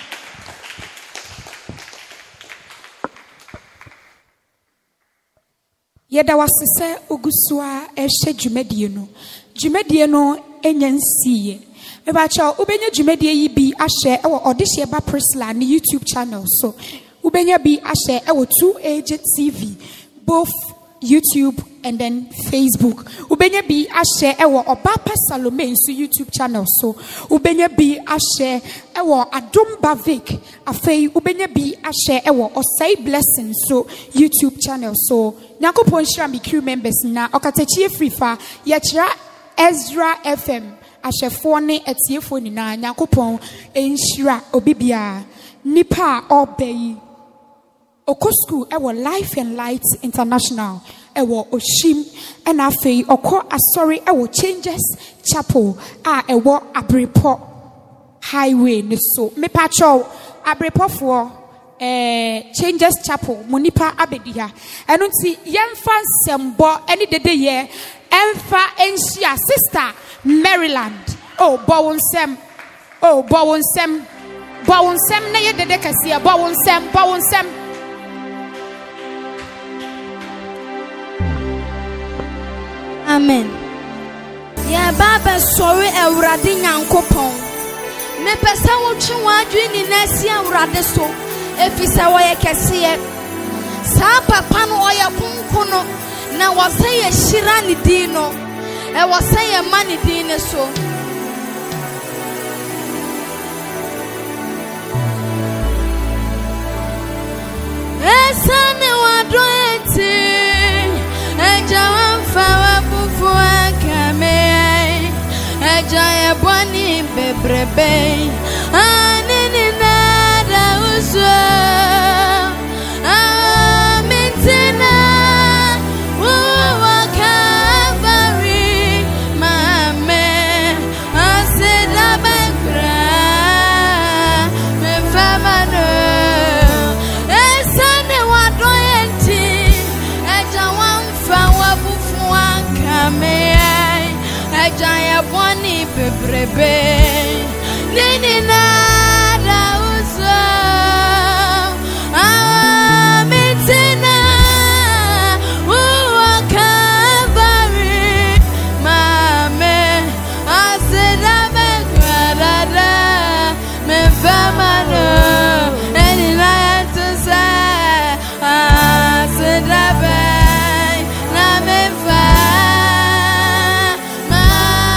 yeda wasese ogusua ehye dwumadie no enyansiye mebacha ubenya dwumadie yi bi ahye ewo odehye ba Prisla ne YouTube channel so ubenya bi ahye ewo 2AJ TV both YouTube and then Facebook ubenya bi ahye ewo Obapa Salome so YouTube channel so ubenya bi ahye ewo Adom Bavik afei ubenya bi ahye ewo Osai Blessing so YouTube channel so Nyankopɔn hyira me crew members na okatachie frifa yɛkyira Ezra FM ahyɛfoɔ ne atiefo nyinaa Nyankopɔn enhyira obibia nipa obeyi Oko school ewo Life and Light International ewo Oshim ena afei oko asori ewo Changes Chapel a ewo Abrepo Highway ne so me patrol Abrepo for Changes Chapel Monipa abedia eno nti yemfa nsɛmbɔ ene dede ye emfa enhia sister Maryland bowonsem na ye dede kase bowonsem Amen. Ya baba sorry Ewurade Nyankopɔn. Me pesa wo twe wadwe ni na si Ewurade so. Efisa wo ye kɛseɛ. Sa papa no oye kunkuno na wose ye hyira ne din no. Wose ye ma ne din ne so. Esane wadro eti ejawan fawa bufu akame ejaya bwani bebrebe anini nada uso amintina uwa kavari mame aseda bekra mefamano esane wadro eti ejawan fawa bufu akame ejaya bwani bebrebe nini nada uso amintina uwa kavari mame aseda bekradada mefamano eni na yatusa aseda bek na mefa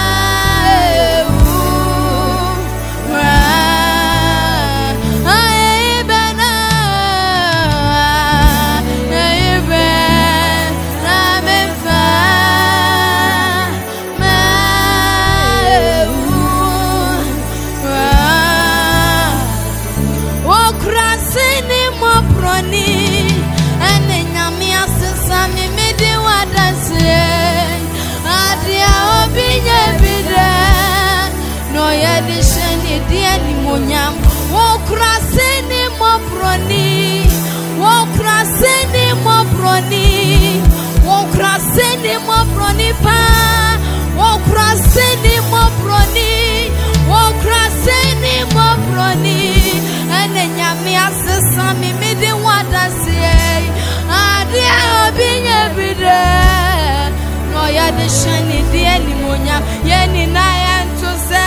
I munyam wokraseni moproni wokraseni moproni wokraseni moproni pa wokraseni moproni wokraseni moproni ene nyame asesa mi mede wadasie ade obinye bide no ya de shani die ni munyam ye ni na ya ntose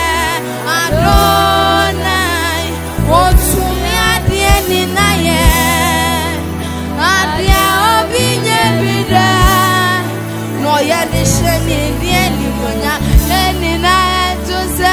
Adonai otumi adie ni na ye ade obinye bide no ya de shani die ni munyam ye ni na ya ntose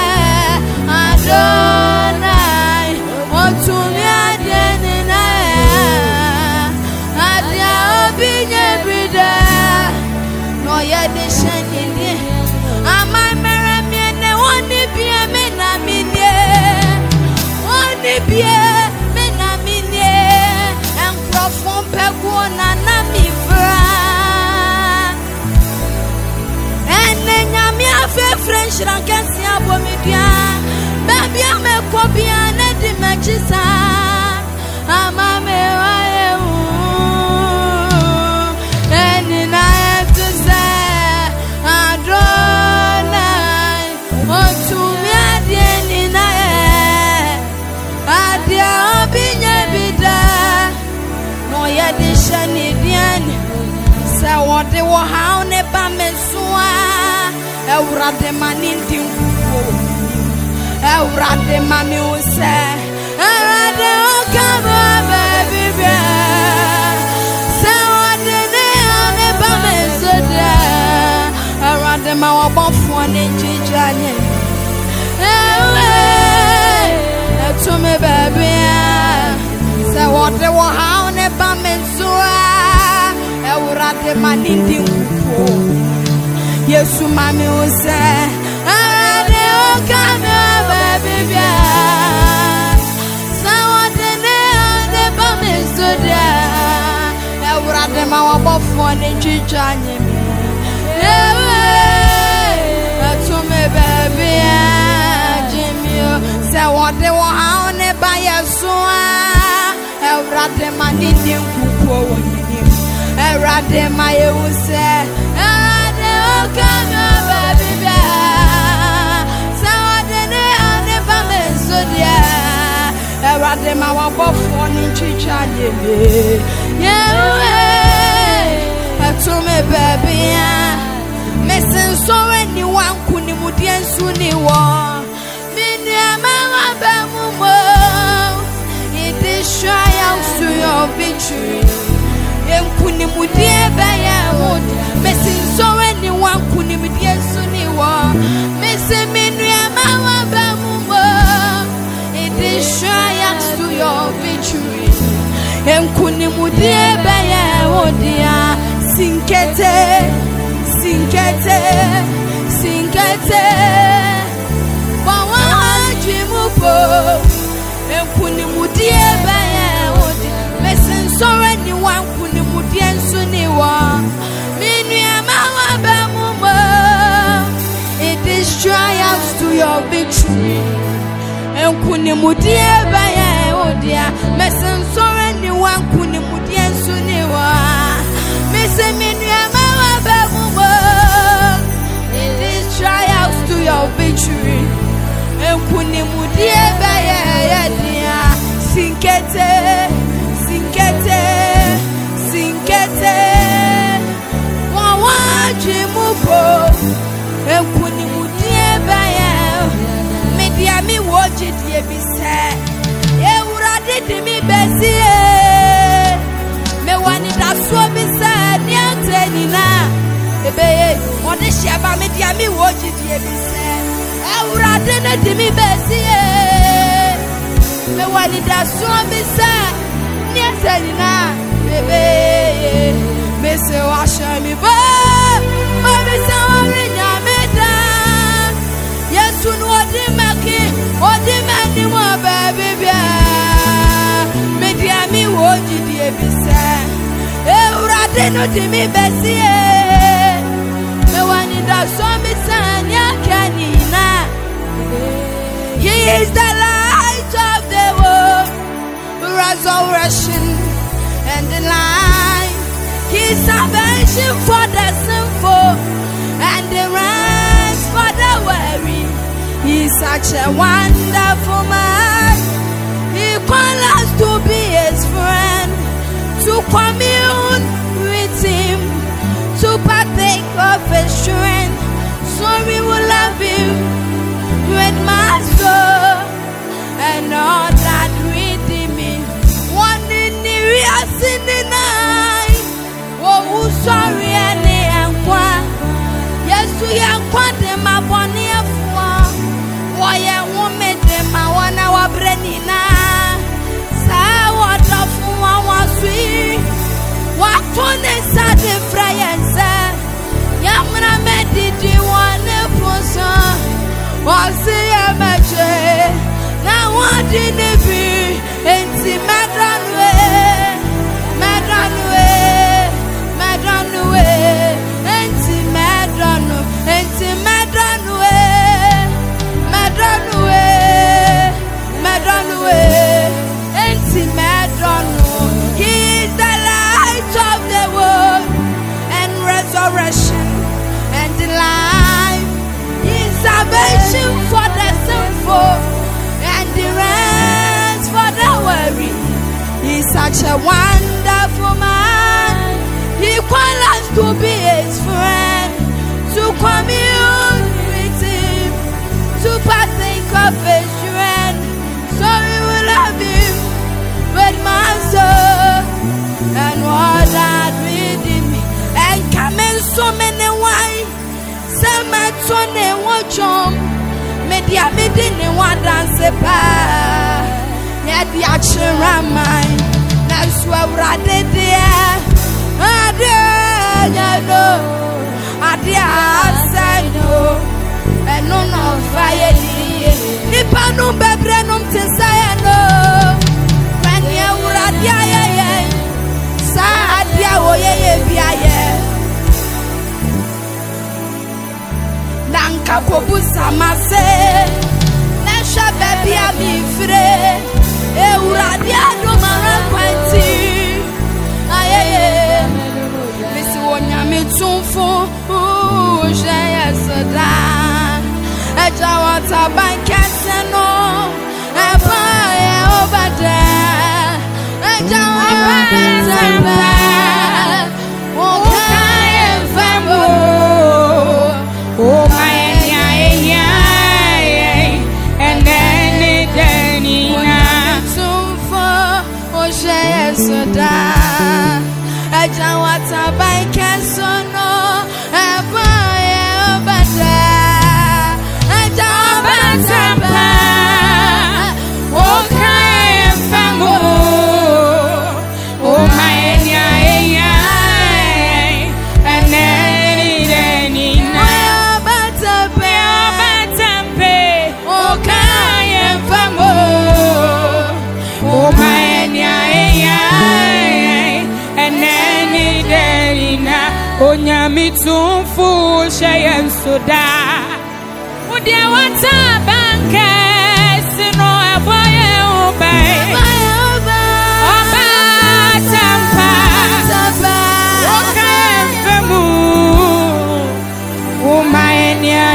Adonai otumi adie ni na ye ade obinye bide no ya de shani die amai meremi ne oni bie me na minie oni bie me na minie enkrofon pego na na mi fra ene nyame afe french rankesi abomidia baby ame kobia ne di mechisa ama me wae ene na etuse Adonai otumi adie ni na ye adie obinye bida no ye de shani diani se wode wo haw ne ba mesua ewrade mani ndinkuo ewrade mami use ewrade okama baby bia se wode ne ane ba mesoda ewrade ma wabofo ne jijanye to me baby se wode wo haw ne ba mesua ewrade mani ndinkuo Yesu mami use ade okana baby bia sawade ne ade ba mesoda ewrade ma wabofo ne jijanye to me baby Jimmy sawade wo haw ne ba Yesu ewrade mani ndinkuo wonyini ewrade ma use Okana baby bia sawade ne ane ba mesodia ewrade ma wabofo ni chicha nyebe yewe atume baby mesen sowe ni wanku ni mudiensu ni wo mini ama ba mumo it is shy out to your victory enkuni mudie ba ya wood mesen sowe ni wanku ni mudiensu ni wo mesen minu ama ba mumo it is shy out to your victory enkuni mudie ba ya wood ya sinkete sinkete sinkete wawajimupo enkuni mudie baya odi mesen sore ni wankuni mudie nso ni wa minu amawa ba mumo it is triumphs to your victory enkuni mudie baya odi mesen sore ni wankuni mudie nso ni wa mesen minu amawa ba mumo it is triumphs to your victory enkuni mudie baya dia sinkete sinkete sinkete wawajimupo enkuni mudie baya media mi woji die bise ewurade di mi besie me wani da so bise ni antenina ebeye wode sheba media mi woji die bise ewurade ne di mi besie me wani da so bise ni antenina ebeye me se wa shami ba me se wa rinya me da Yesu no odi maki odi mani mo baby bia media mi woji die bise ewurade no di mi besie me wani da so mi sanya kanina He is the light of the world, resurrection and the life. He is salvation for the sinful and the rest for the weary. He is such a wonderful man. He calls us to be his friend, to commune with him, to partake of his strength. So we will love him with my soul and all that redeem me. One in the real sin the night. Oh, sorry, and the anqua. Yes, we are quantum upon the afua. Why I won't make them I want our brenina. What of one was sweet? What one is at the fry and said, Yamna made you want a person? Was see a match? Now what did it be? And see, Madran way, Madran way, Madran way, and see, Madran, and see, Madran way, Madran way, Madran way. He is the light of the world and resurrection and the life. He is salvation for the sinful and the rest for the weary. He is such a wonderful man. He calls us to be his friend, to commune with him, to partake of his strength. So we will love him with my soul and all that within me. And come in so many wine, some at one and watch on media meeting and one dance a bar. Yet the action ran mine. That's what I did there. I know, and none of fire. Nipano Babranum Tessayano. Nanka kobusa mase Nesha baby ami fre Euradia do marakwanti Ayeye Misi wonya mitumfu Ujaya soda Eja wata bankese no Ebaye obade Onyamitumfu shayen soda Udia wata banke Sino eboye obay Oba tampa Oka femu Umayenya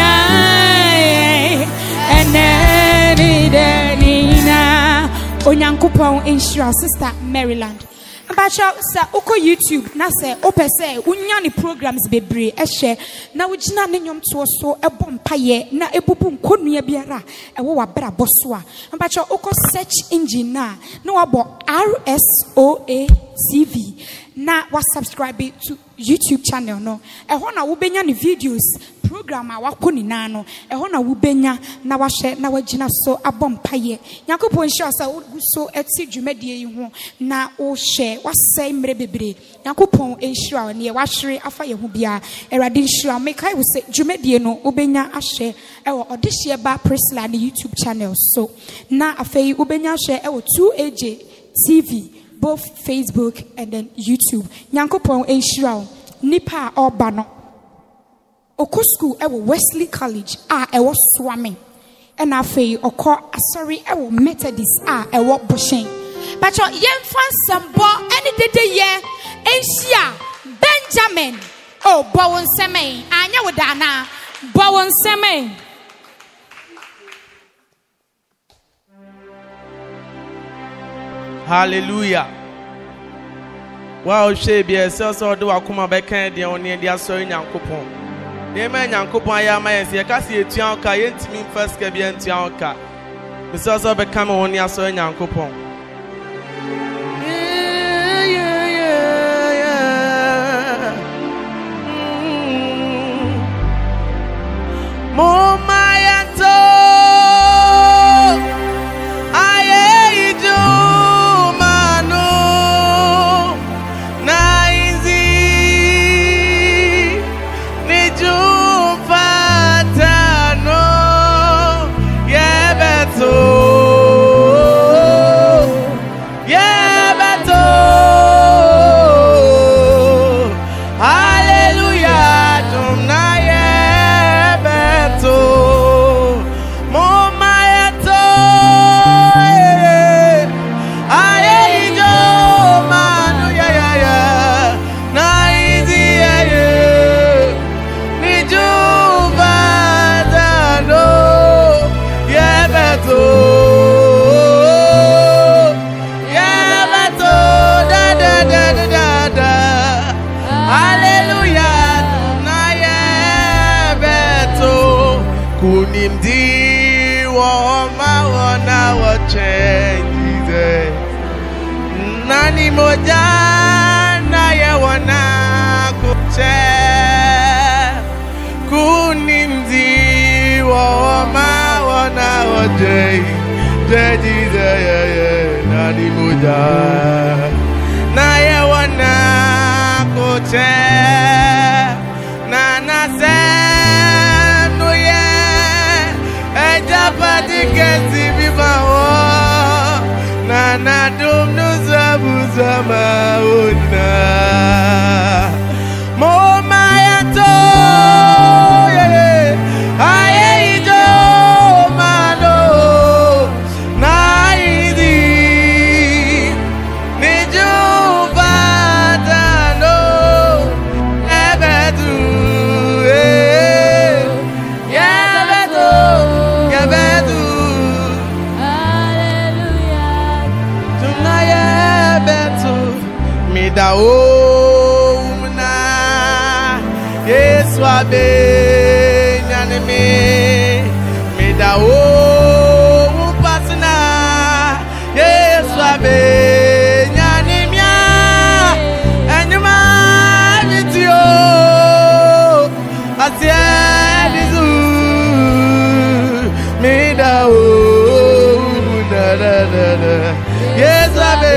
Eneri denina Onyankopon Insura Sister Maryland Bacha sa uko YouTube na se ope se unya ni programs bebre ehye na wugina ne nyom to so ebom paye na ebubu nkonua biara ewo wabra boso a bacha uko search engine na wabo RSOA TV na wa subscribe to YouTube channel no eho na wo benya ni videos program a wakoni na no eho na wo benya na wa hye na wagina so abom paye yakopon sure sa wo so eti dwumadie yi ho na wo hye wasai mre bebre yakopon ensure ne wa hwere afa ye ho bia erade ensure mekai wo se dwumadie no wo benya ahye ewo odehye ba Priscilla ne YouTube channel so na afei wo benya hye ewo 2AJ TV both Facebook and then YouTube. Nyankopon enshira nipa oba no. Oko school ewo Wesley College ewo Swami. ɛna afei ɔkɔ asɔre ɛwɔ Methodist a ɛwɔ Boshen bacho yɛmfa nsɛmbɔ ɛne dede yɛ enhyia Benjamin oh bɔ nsɛmɛn anya wo dana bɔ nsɛmɛn. Hallelujah. Wow, she be a so do akuma bɛka de on ne dia asɔre Nyankopɔn. Ne ma Nyankopɔn ya ma yɛse ka se etua ka yɛntimi first ka bi entua ka. Me so bɛka me on ne asɔre Nyankopɔn. Nani moja na yewana kuche kunimzi wa mawana oje Jesus nani moja na yewana kuche na nasenu ye ejapati kesi bibawo na dum no zabu zama una mo mayato aye ijo mano na idi ni juba dano ebedu yebedu da na Yesu abe nyane me da pasna Yesu abe nyane mia enuma vitio asiedizu me da na Yesu abe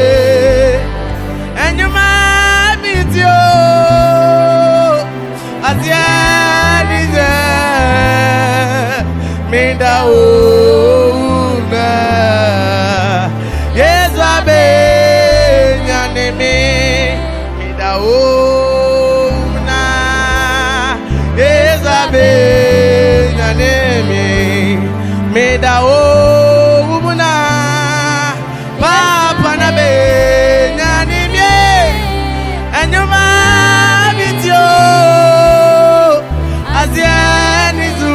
Minda una Yesu abe nyane minda una Yesu abe nyane minda una Papa na be nyane mi enyuma bitio azianizu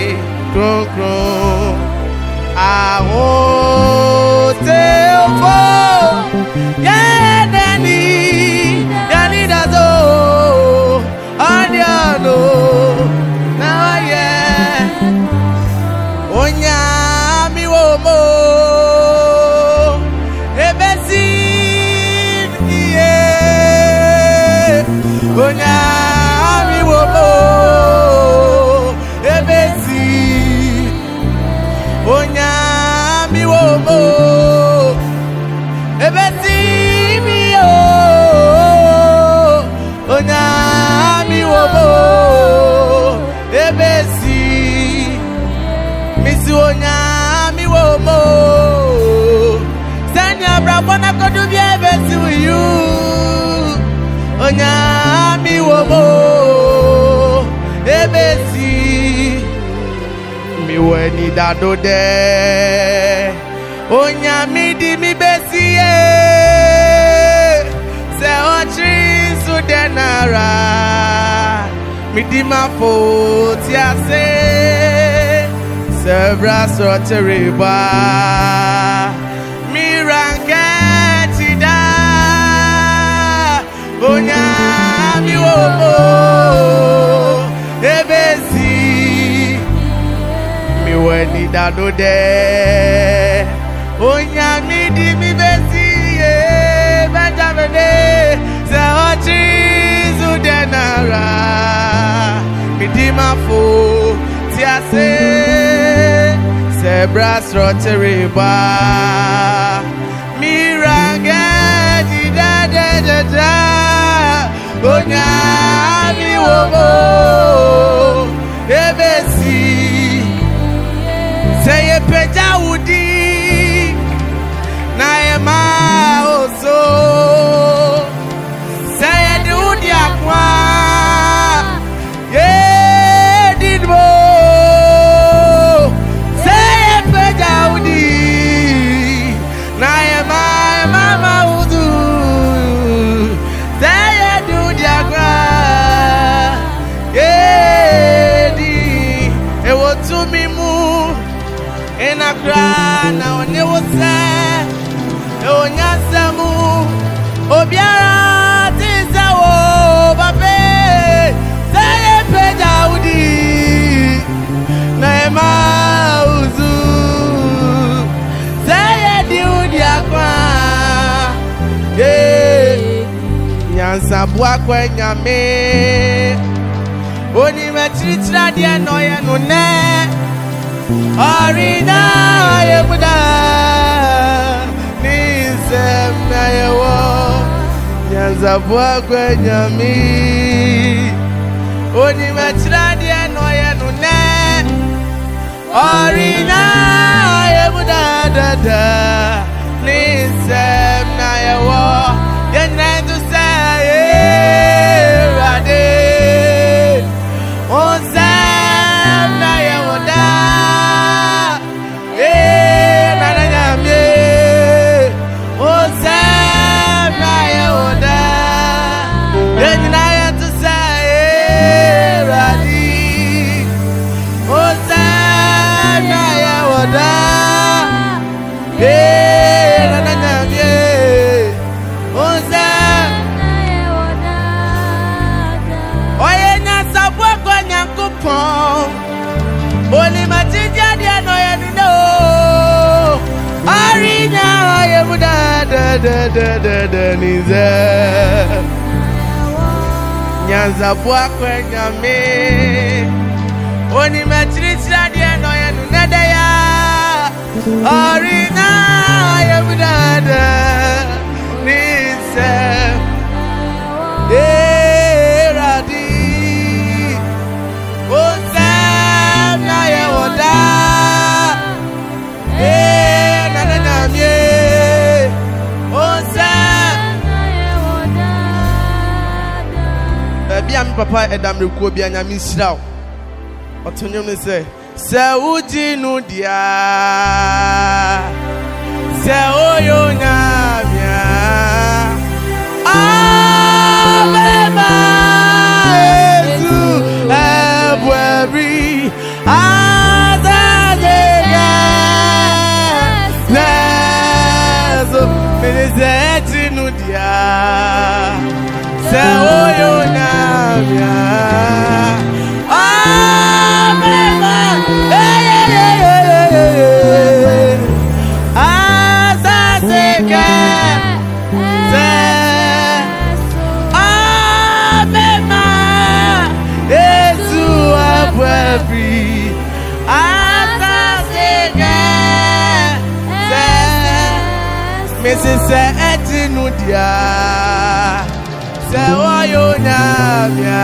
I want to onya mi wo mo sanya bravo na kodu bi ebesi you onya mi wo mo ebesi mi weni dado de onya mi di mi besi se ochi su denara mi di ma fo ti ase sebra so terriba mi ranke ti da onya mi wo ebesi mi weni dado de onya mi di mi besi benjamin se ochi su denara mi di ma fo ti ase sebra so terriba mi range di da onya mi wo ebesi say ye peja udi na ema oso say ye di udi akwa ye didmo say ye peja udi na ema mama udu say ye di udi akwa ye di e wo to mi mu in a cry now and it was sad. Oh, Yasamu, Obiara, Tisawo, Babe, say a pedaudi, Naima Uzu, say a dudiaqua, Yansa Buaqua, Yame, Oni Matritra, dear Noya, no net. Arina yemuda nisem na yewo nyanza bwa kwenyami oni machira die no ye no ne Arina yemuda dada nisem na yewo yenendu say rade onsem na yewoda Only my teacher, dear, no, you know. Arina, I am da nize. Nyanza bwakwe nyame. Only my teacher, dear, no, you know. Arina, I am da nize. Papa Edam Rukobia Nyamisrao. Otonyo me say, se uji nu dia. Se oyo nyamia. Abema ezu ebwebri. Azazega. Lezo menezeti nu dia. Se oyo nyamia. Abema azazega. Abema ezu abwebri. Azazega. Mrs. Etinudia. Se oyo nyamia.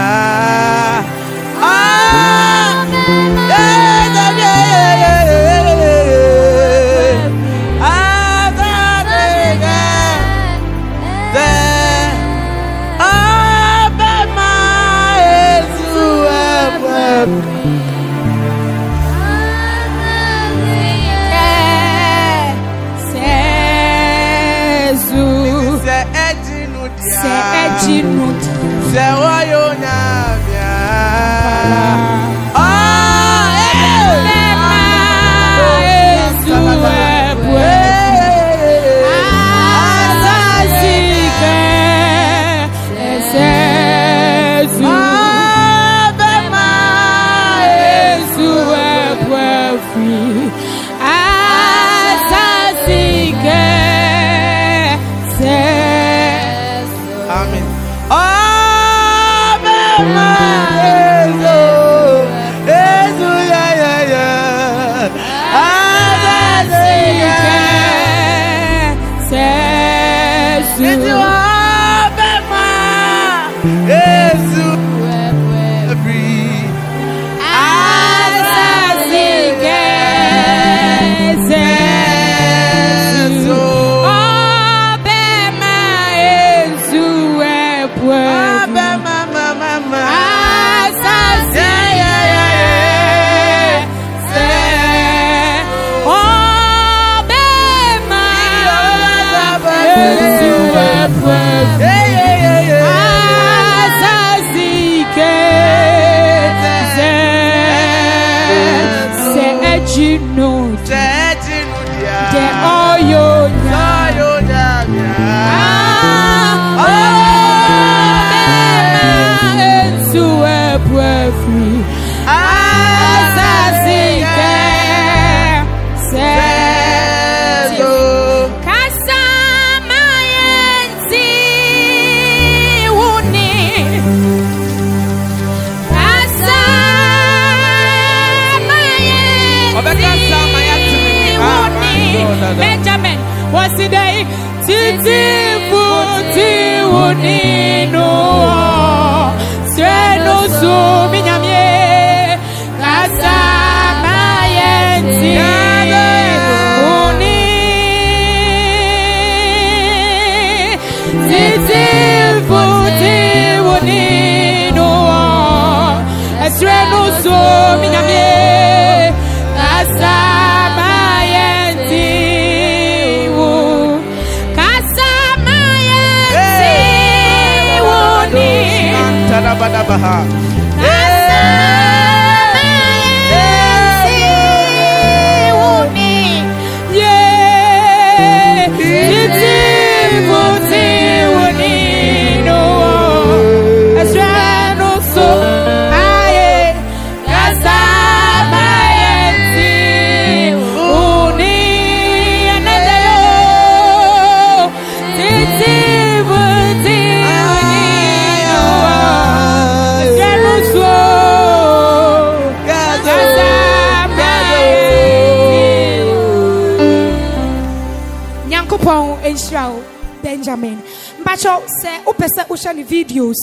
Benjamin, what's the day? Titi Futi Unino, Seno Su Minyamie, Casa Mayenti, Uni, Titi Futi Unino, Seno Su Minyamie, Casa Badabaha. Benjamin, Bacho say, Opesa Ocean videos.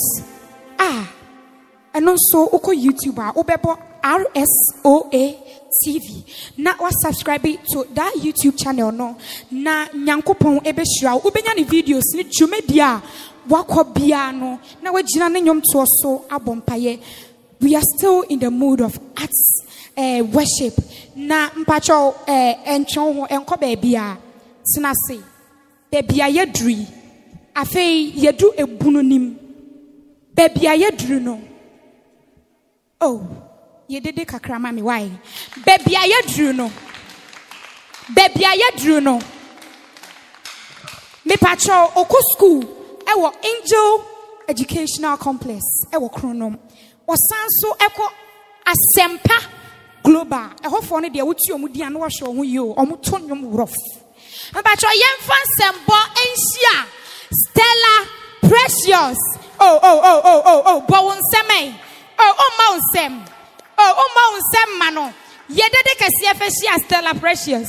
And also, Oko YouTuber, Obebo RSOA TV. Now, was subscribing to that YouTube channel. No, na Nyankopon Ebeshra, Ubenyani videos, ni Jumedia, Wako Biano. Now, we're Jinanyom to so Abompaye. We are still in the mood of arts worship. Na Bacho Enchon Enko Bebia, Sinasi. Baby, I yedri. Afe yedu ebununim. Baby, I yedri no. Oh, yedede kakrama mi why? Baby, I yedri no. Baby, I yedri no. Me patrol oko school. Ewo Angel Educational Complex. Ewo Kronom. Osanso eko Asempa Global. Eho fone de wuti omudi anu hwe ohu yo. Omu tonyom rough. But your young fan sembo enshia Stella Precious. Oh, Bowon Seme. Oh, Mounsem. Oh, Mounsem Mano. Yedede Casia Stella Precious.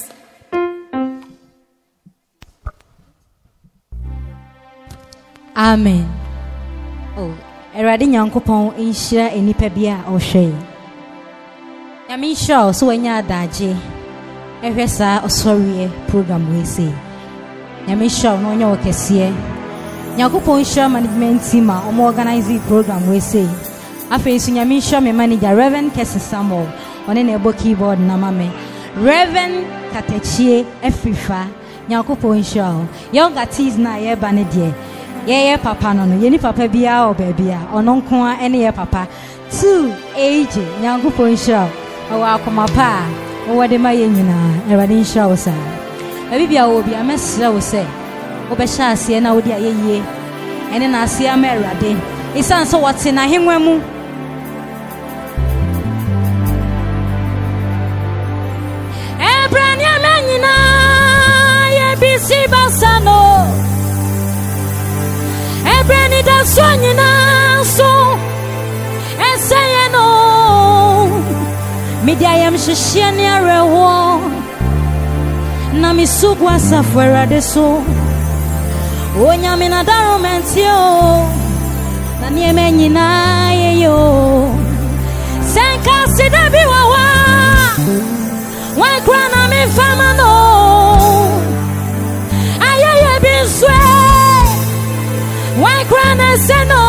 Amen. Oh, Eradi Nyankopon enshia enipa bia ohwe. Yami sure so enya adaje. Ehwesa osoriye program we say. Nyame sure no nya okese. Nyankopon sure management team a omo organize program we say. Afa so nyame sure me manager Reverend Kesi Samuel one na ebo keyboard na mame. Reverend Katechie Afrifa Nyankopon sure. Young artist na ye ba ne de. Ye papa no ye ni papa bia o baby a ono nko a ene ye papa 2 age nyankopon nhyira o akoma pa o wode ma ye nyina Awurade nhyira wo sa bibia wo bia mesra wo se wo be sha ase na wo dia ye ene na ase ama Awurade isan so wote na henwa mu ebrania menyina ye bisi basano ebrani da sonyina so esayeno media yam hyehyɛ ne arewo na misugu asafo Awurade so onyame na daromentio na nieme nyina yeyo senka sida bi wawa why grana me fama no ayeye bi swe why grana se no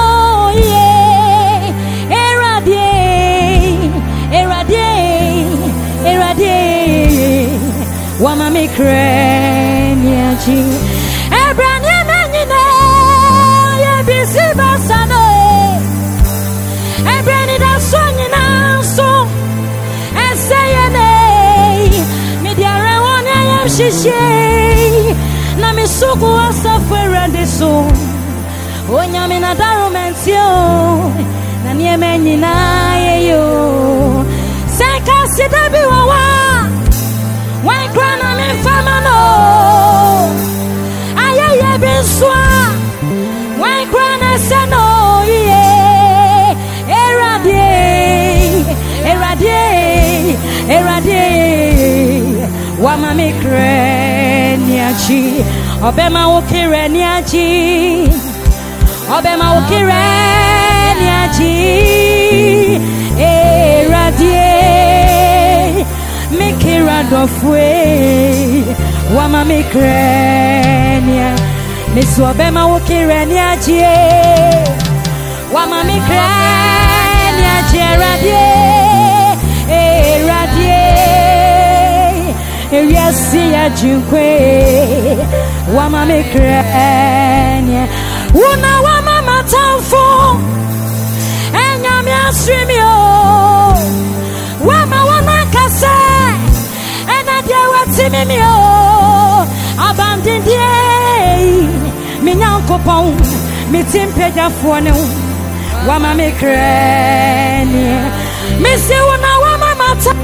Wama me krenya chi ebrania menyina ye bisi basano ebrani da sonyina so esayene mediare wona yam shishye na misugu asafo Awurade so onyame na daromentio na nieme nyina yeyo senka sida bi wawa why grana me famano ayeye binswa why grana seno ye erade wama me kreniachi obema wo kreniachi obema wo kreniachi erade Mikira dofwe wama mikrenia miswabema wokirenia jie wama mikrenia jeradie eriasi ya jinkwe wama mikrenia una wama matamfo enyame asrimio wama wana kase Timimio abandindie minyankopon mitimpeja fuone wama mikreni misi una wama mata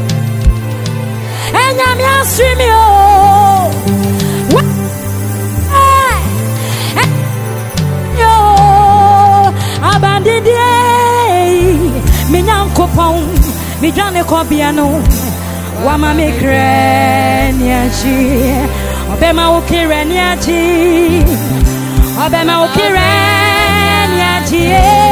enyame asrimio abandindie minyankopon mijane kobiano wama mikreniachi obema ukireniachi obema ukireniachi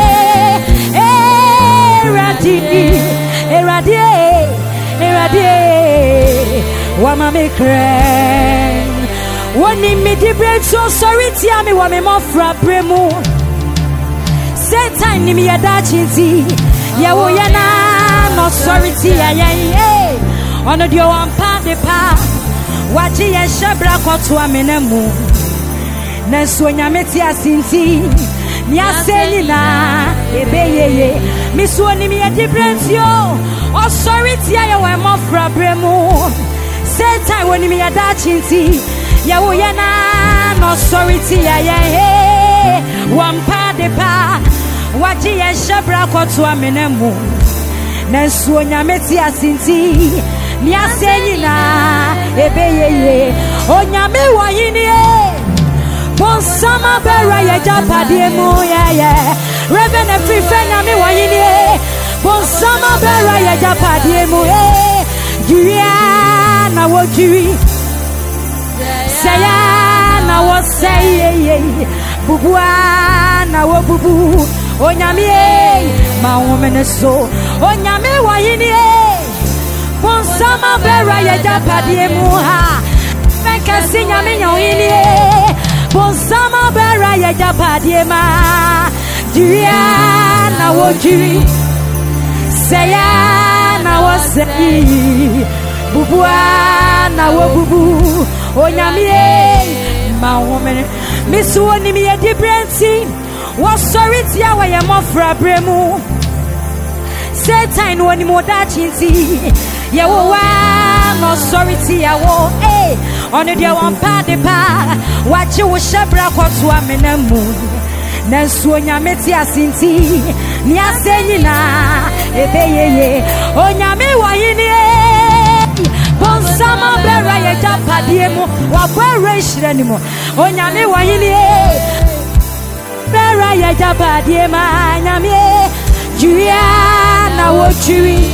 eradi wama mikren woni midi break so sorry tia me wa me mofra bremu Satan ni me yada chinti ya wo yana no sorry tia ya ono dio ampa de pa waji ye shebra koto amenemu na so nyameti asinti ni aseni na ebeyeye mi so ni mi different yo o sorry tia ye we mo frabremu Satan woni mi yada chinti ya wo ye na no sorry tia ye wampa de pa waji ye shebra koto amenemu na so nyameti asinti ni asenyina ebeyeye onyame wayini bonsama bera ya japade mu ye reverend free nyame wayini bonsama bera ya japade mu juria na wojuri saya na woseye bubua na wobubu onyame ma womene so onyame wayini Bonsama bera ya japade muha Meka sinya minyo ini Bonsama bera ya japade ma Juria na wojuri Seya na woseyi Bubua na wobubu Onyamie ma womene Miss Woni me di brenti. What sorry tia wa ya mofra bremu. Satan woni mo da chinti. Ye wo wa no sorry tia wo. Eh, ono dia wan pa de pa. Wachi wo shebra kwoto amenamu. Nansu onyame ti asinti. Ni asenyina ebeyeye. Onyame wa yini Bonsama bera ye japadie mu wa bera shirani mu onyame wa yini bera ye japadie ma nyame juya na wo jui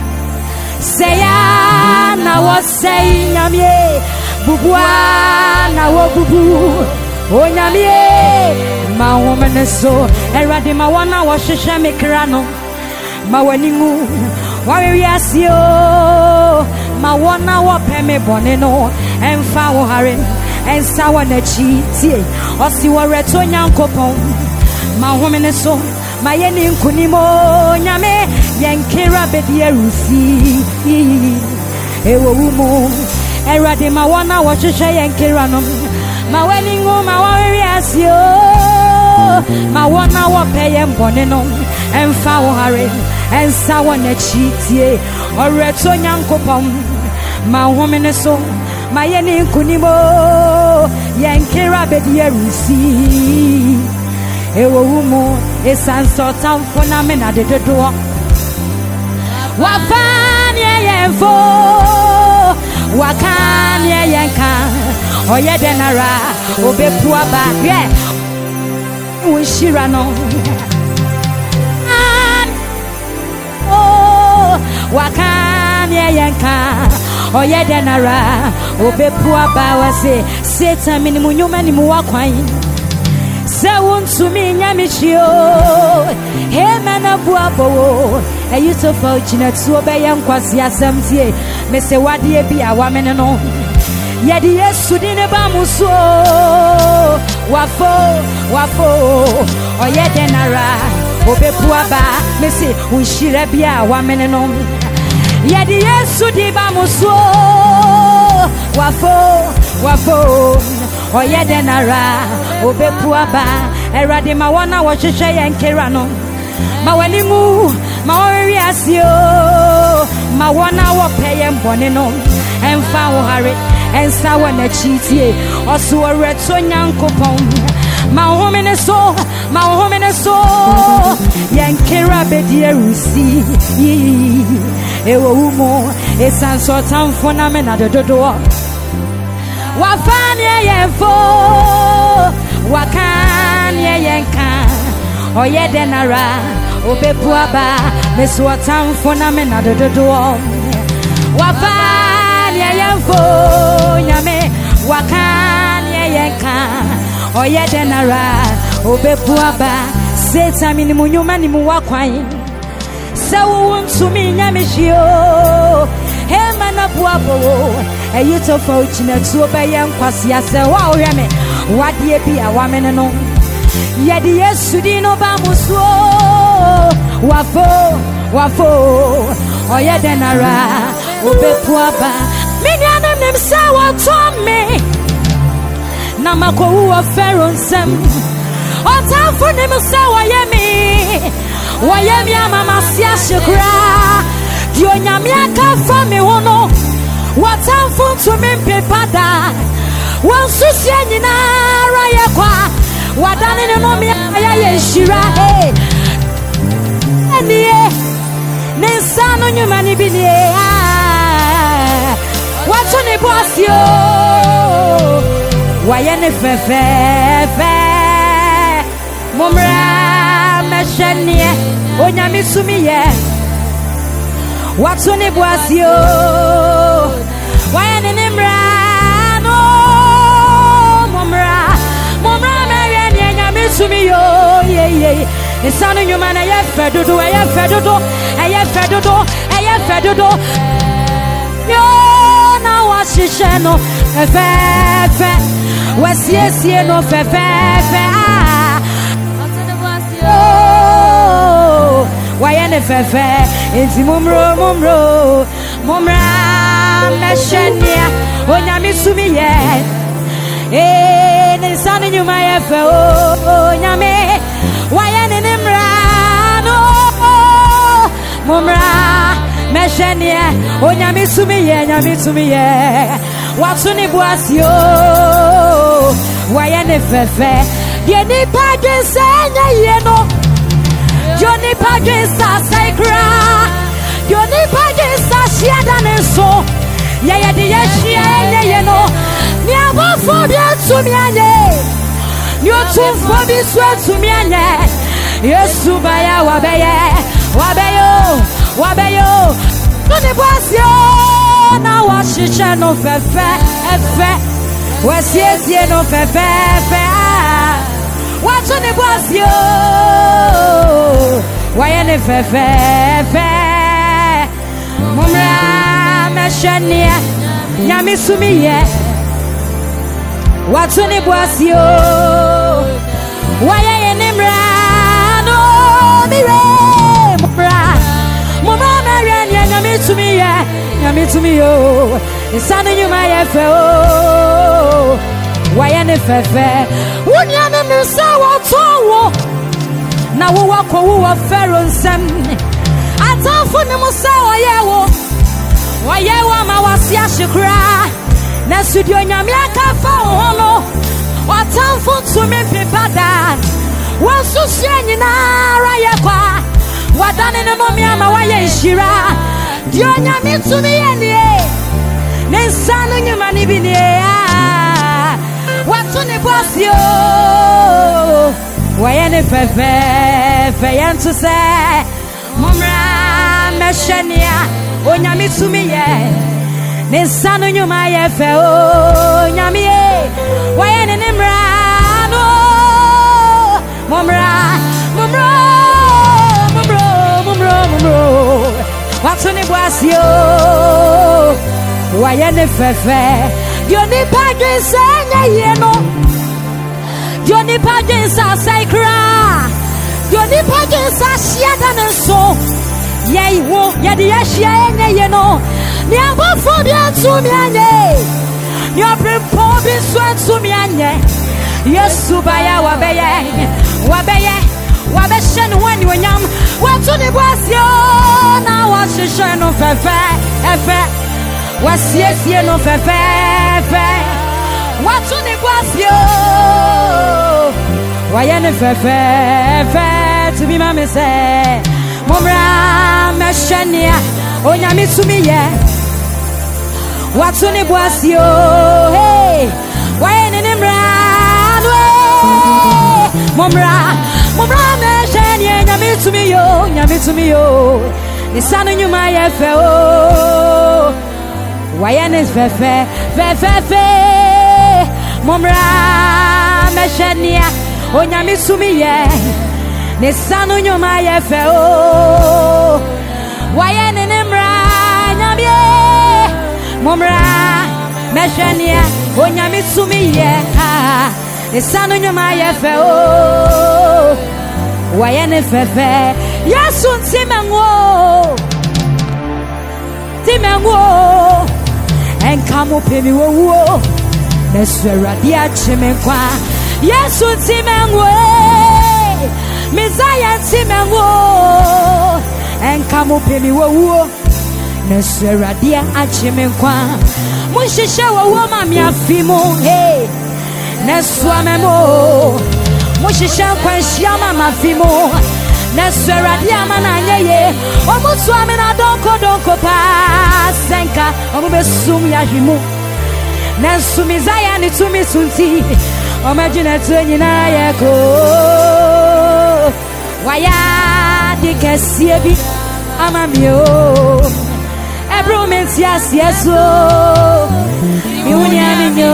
seya na wo sei nyame bubua na wo bubu onyame ma wo meneso erade ma wana wo hwehwe mekra no ma waningu wa wiasio ma wana wa peme boneno emfa wo hare ensa wa na chi tie osi wo reto nyankopon ma homene so ma yeni nkunimo nyame yenkira bedi erusi ewo wumo erade ma wana wo hwehwe yenkira no ma waningu ma wa wiasio ma wana wa peye boneno emfa wo hare ensa wa na chi tie oreto nyankopon ma homene so ma yeni nkunimo yenkira bedi erusi ewo wumo esanso tamfo na me na dedodo wafani yenfo wakani yenka oyedenara obepua ba ye unshira no wakani yenka oyedenara obepua ba wase Satan minimu nyuma ni muwakwan se wontumi nyamishio hemana buabo eyitofo chinatu obeya nkwasi asamtie mese wade bia wamene no yedi Yesu dine ba muso wafo oyedenara obepua ba mese unshire bia wamene no yedi Yesu di ba muso wafo oyedenara obepua ba erade ma wana wo hwehwe yenkira no ma wanimu ma wori asio ma wana wo peye mbone no emfa wo hare ensa wo na chitie oso reto nyankopon ma homene so yenkira bedi erusi ewo umo esanso tamfo na me na dodo wafani yenfo wakani yenka oyedenara obepua ba meso tamfo na me na dodo wafani yenfo nyame wakani yenka oyedenara obepua ba Satan minimu nyuma ni muwakwan sawo wontumi nyamehio hemana buabo eyitofo chinatu obeya nkwasi ase wa ohweme wade bia wamene no yede Yesu di no ba muso wafo oyedenara obepua ba minyanam nem sa watome na makowu ofero nsem otamfo nem sa wayemi amama sia shekra di onyame aka fa me hono watamfo to me pepada wansusi nyina ra yekwa wadane ne no me aya shira enie nensano nyuma ni binie wato ne boasio wayene fefe mumra meshenie onyame sumiye wato ne boasio wayene nimra no mumra meriene nyame sumiyo ye esanu nyuma na ye fedodo yo na washishe no fefe wasiesie no fefe wayene fefe enti mumro mumra meshenia onyame sumiye ne Nisani nyuma yefe o nyame wayene nimrano mumra meshenie o nyame sumiye watuni buasio wayene fefe die nipa dwensenya yeno Johnny Pagesa Sacra Johnny Pagesa Shiada Nenso Yaya de Yashia Yeno Niaba Fobia to Miane Nyotu Fobi Sweat to Miane Yesu Baya Wabeyo Johnny Basio Na washisha no fefe efe Wesiesie no fefe What's on the bus, yo? Why any fefe? Mumra Meshania, Yamisumi, what's on the bus, yo? Why any brano? Mumra Marian, Yamisumi, yo. The son of you, my FO. Why any fefe? When you never saw what told now we walk over Pharaoh Sam. I told for them, why you are my was Yashikra. Nasudio Yamiaka Fano. What time for to me, Pipada? What's so saying in Rayaqua? What done in the Momiama Wayashira? Dionia means to me any. Then son of your money be near. What's on the bus, yo? Why any fayan to say, Mumra Meshania, Onyamitsumi, Nissan on your my FO, Yamie, why any Nimrano, Mumra, what's on the bus, yo? Why any fair? You need pages, yeno. You need pages, sacra. You need pages, shiadan and so. Yea, wo, yadi ashia, yeno. Never for the Sumiane. Your brim popping sweat Sumiane. Yes, Subaya Wabeye. Wabeshan when you yam. What's on the bus, yo? Now what's the shine of a fair? What's yes, no fefe? What's on the bus, yo? Why any fefe? To be mammy say, Mumra Meshania, Onyamitsumi, what's on the bus, yo? Hey, why any Mumra Meshania, Yamitsumi, yo. The son of you, my FO. Why any fefe? Mumra Meshania, Onyamitsumi, the son of your my FO. Why any Mumra Meshania, Onyamitsumi, the son of your my FO. Why any fefe? Yes, Timango. And come up in your woo. Nesfera dia chimenkwa. Yes, Timango. Messiah Timango. And come up in your woo. Nesfera dia chimenkwa. Mushisha wa woman ya fimo. Hey, Neswamemo. Mushisha kwa shama mafimo. Nesfera dia mananye. Omuswamena donko pa senka. Omubesum ya himu. Nesumizaya ni tumi sunti. Omajina tunyina yako. Waya dikesiebi amamio. Ebro mensias yeso. Miunya minyo.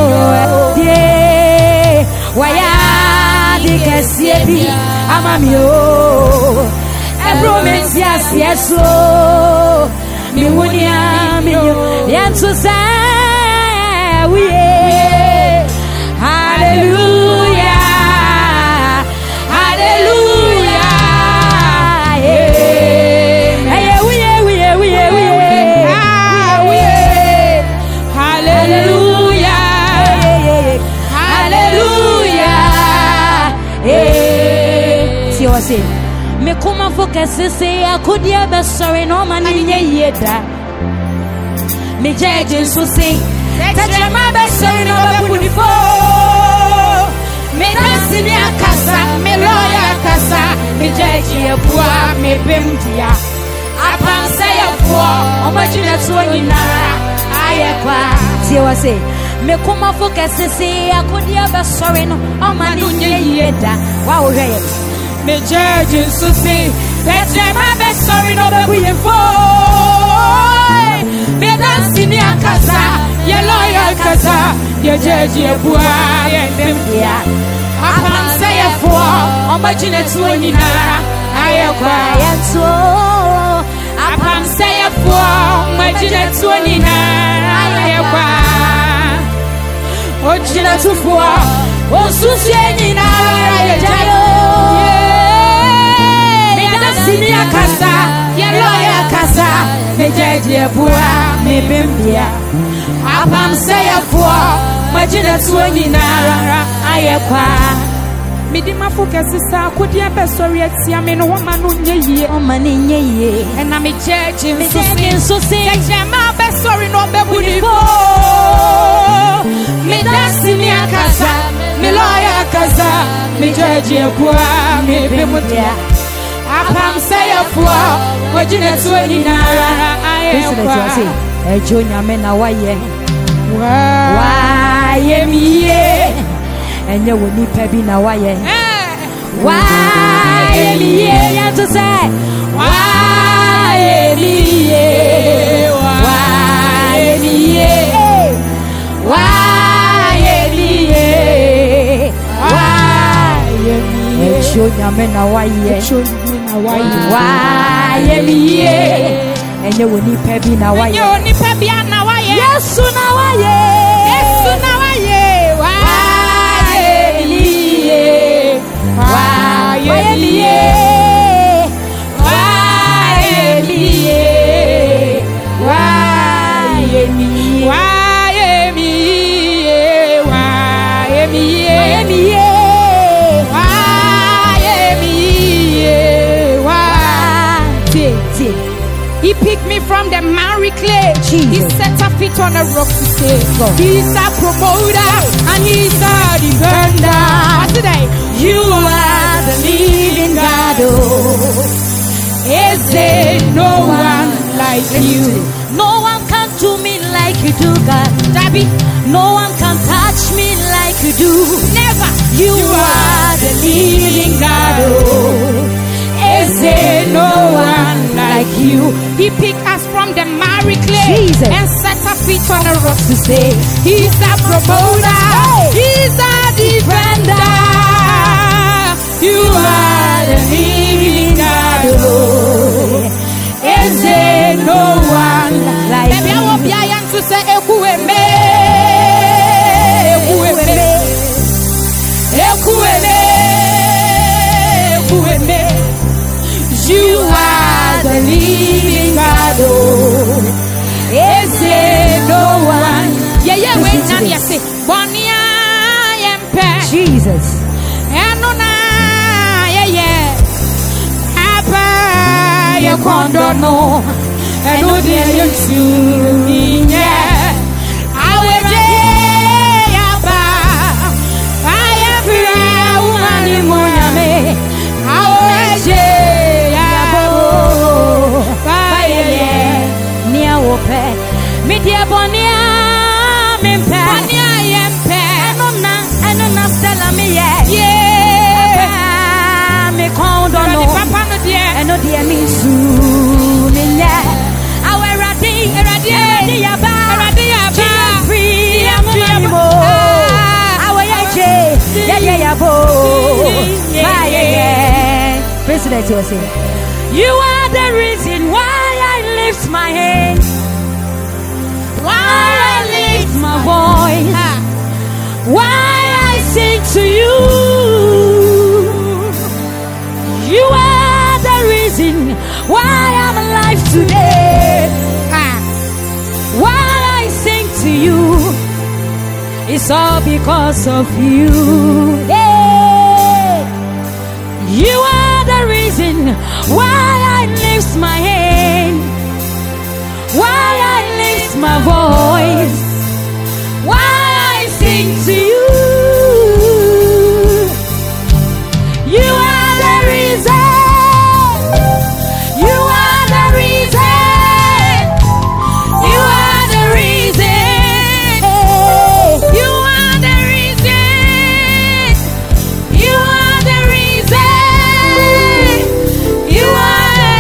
Waya dikesiebi amamio. Ebro mensias yeso. Miunya minyo. Yensu sa we. Hallelujah. Hallelujah. Hallelujah. Hallelujah. say, me kuma focus say I could be sorry no man in ye da. Me judge so say that your mother sorry no be before. Me dance in your casa, me lawyer casa, me judge your poor, me bimdia. I can't say a poor, imagine so in I say, me kuma focus say I could be sorry no man in ye da. Wow, me judge so say that your mother sorry no be before. Me dance in your casa, your lawyer casa, your judge your poor, and them there. I can't say a four, imagine it's when you I quiet so. I can't say a four, imagine it's when you I quiet. Oh, Gina to four, oh, Susie, I jail. Me dance in your casa, your lawyer casa, me judge your poor, me bimbia. I can't say a four, imagine it's when you I quiet. Me di ma focus sa kodi e be sorry atia me no woman no nye o man nye ye and na me church so say je ma be sorry no be before me dance ni akasa me lawyer akasa me church e poa me be mutia apam say e poa wajine so ni na aye kwa e jonya me na waye waye mi ye enye woni pebi na waye waye miye ya to say waye miye waye miye waye miye waye miye shonya me na waye waye miye enye woni pebi na waye enye woni pebi na waye yesu na waye He picked me from the miry clay. Jesus. He set a feet on a rock to stay. He's a promoter and he's a defender. What today? You are the living God. Oh, is there no one like you? No one can do me like you do, God. Debbie, no one can touch me like you do. Never. You are the living God. Oh, is there no one like you? He picked us from the miry clay. Jesus. And set our feet on a rock to stay. He's a promoter. He's a defender. You are the living God. Oh, is there no one like you? Baby, I want Bian to say, Ekueme, Ekueme, Ekueme, Ekueme. You are the living God. Oh, is there no one? Yeah, wait, now you say, Bonia, Jesus. Enona, yeah. Papa, you can't know. And no, dear, you too, yeah. I will day, I am a woman in Moyame. I will day. Media bonia mempe bonia yempe enona stella me ye me kondo no papa no die eno die mi su me nya eradi yaba free amamo awaye ye yabo President was saying, you are the reason why I lift my hands, why I lift my voice, why I sing to you. You are the reason why I'm alive today. Why I sing to you, it's all because of you. Hey. You are the reason why I lift my hand, why I lift my voice, why I sing to you. You are the reason. You are the reason. You are the reason. You are the reason. You are the reason. You are the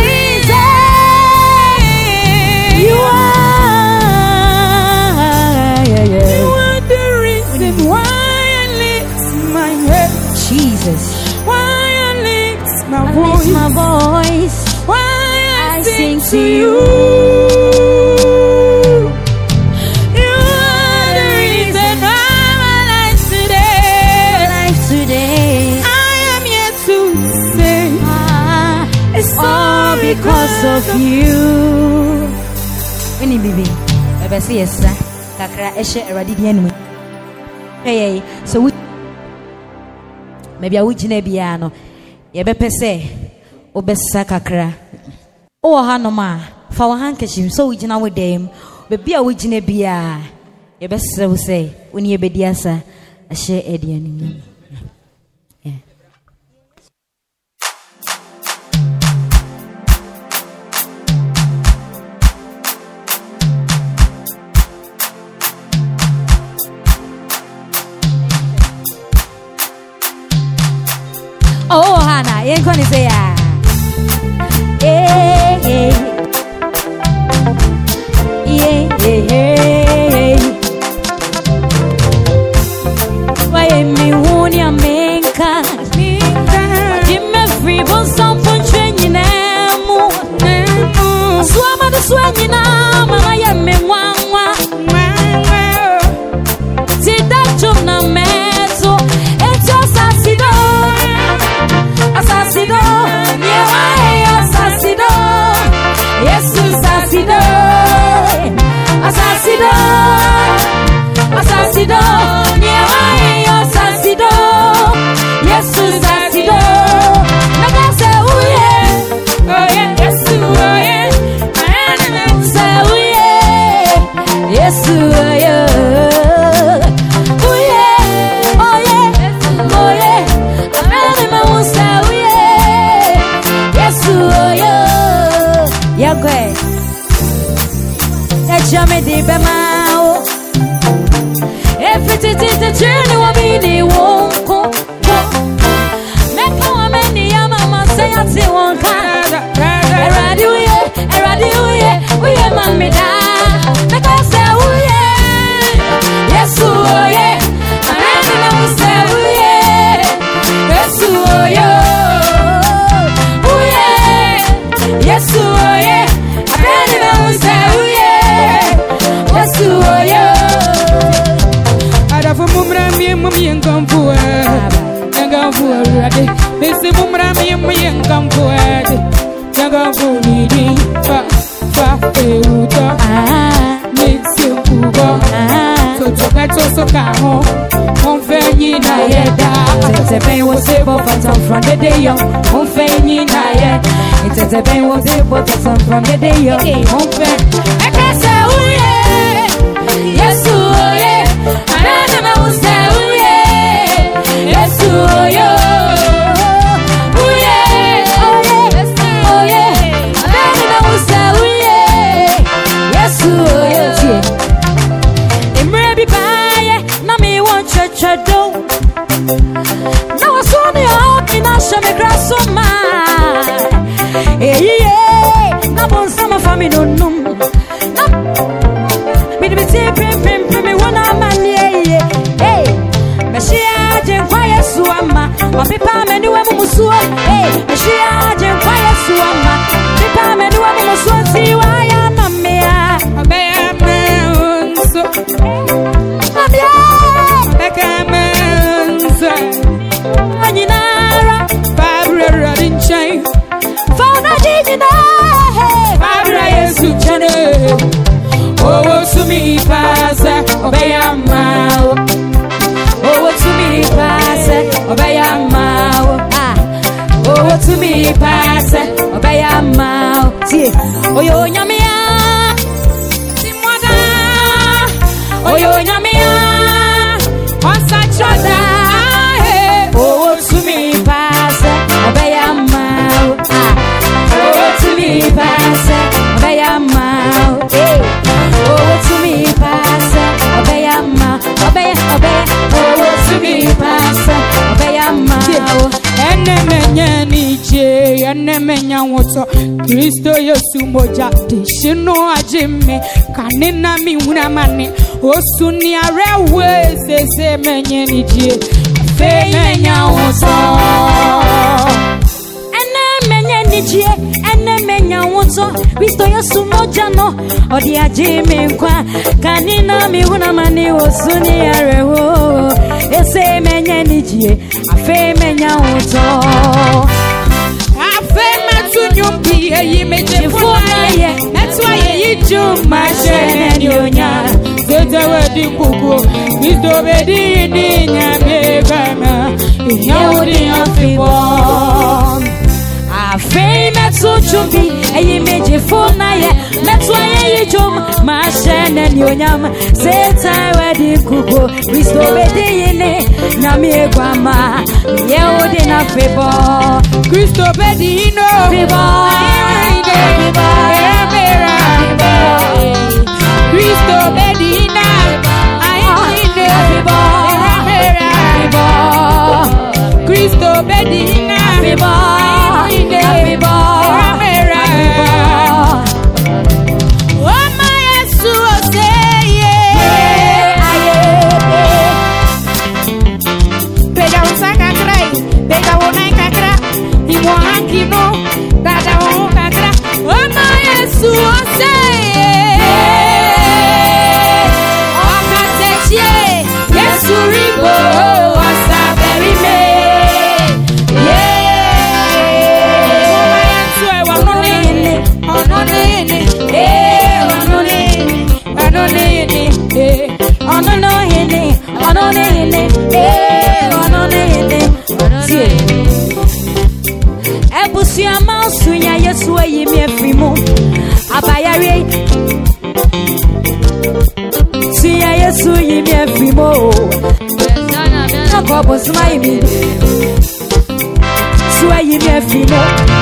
reason. You are the reason why I lift my head. Jesus. Why I lift my voice. Why I sing to you. You are the reason I'm alive today. I am here to say it's all because of you. Any baby, I say yes, sir. Kakra eshe eradi di enu. Hey, so we maybe I would jinebia no. Yebe say obesa kakra. Oh hanoma fa wa handkerchief so we jina with them. Baby I would jinebia. Yebe say when you be diasa a share edian. Yeah. Oh, Hannah, you can't say yeah. Hey, hey. Yeah, yeah, yeah. Why me want ya menka? Give me free bon some punch in namo. Swama the swing na mama ya me wanwa. See that job na meso. It's just asido. Assassino, yeah, assassino, Jesus, assassino, assassino, assassino, yeah, assassino, Jesus, assassino. Naga say, oh yeah, yes, oh yeah, say, oh yeah, yes, oh yeah. Jame di bemao. Everything is the journey wa mi ni wonko. Meka wa meni ya mama say ati wonka. Eradi uye mami da. Meka say uye. Yes uye. Anani na say uye. Yes uye. Uye. Yes uye. Anani na say uye. Adafu mumra mi yengampuwe, yengampuwe rade. Bisi mumra mi yengampuwe, yengampuwe di fa euta. Mixi kugo, so chokato so kaho, onfenyi na yeda. Tetepen wo sebo fatam from the day young, onfenyi na yeda. Tetepen wo sebo fatam from the day young, onfen. Ekase uye. Yes, oh yeah, I never say oh yeah. Yes, oh yeah, oh yeah, oh yeah, I never say oh yeah. Yes, oh yeah. It may be by na me want church do. Now I saw the out in a shame grass on my. Yeah, na bon sama family no no. Me wanna man yeah. Hey, Meshia jen kwa Yesu ama. Wapipa meni wa mumusua. Hey, Meshia jen kwa Yesu ama. Pipa meni wa mumusua siwa ya mamea. Mamea menso. Mamea. Beka menso. Anyinara. Fabra radin chain. Fauna jijina. Fabra Yesu chane. Oh, to me, Pasa, obey a mao. Oh, to me, Pasa, obey a mao. Oh, to me, me pass, obey a mouth. Oyo nyamia, Simwada, Oyo nyamia, on such other. Oh, to me pass, obey a mouth. Oh, to me pass, obey a mouth. Oh, to me pass, obey a mouth. Obey, obey. Oh, to me pass, obey a mouth. Enemenya nije, enemenya woto. Kristo Yesu moja dishino ajime. Kanina mi unamane. Osuni arewe sese menye nije. Femenya woto. Enemenya nije, enemenya woto. Kristo Yesu moja no. Odi ajime nkwa. Kanina mi unamane. Osuni arewe ese menye nije. Femenya woto. Nyumbi ye meje funa ye etwa ye juma shene nyonya zete wedi kuku Kristo bedi ni nyame bana nyawudi afibo afema tuchumbi ye meje funa ye etwa ye juma shene nyonya zete wedi kuku Kristo bedi ni nyame bana nyawudi afibo Kristo bedi no Cristo Medina, Cristo Medina, oh my Jesus, pega un saca cray, pega una cacra, y moanquino, dada un cacra, oh my Jesus, Ebusia mausunya Yesu ayi mi afrimu abayare Suya Yesu yi mi afrimu Nako bosuma yi mi Suya yi mi afrimu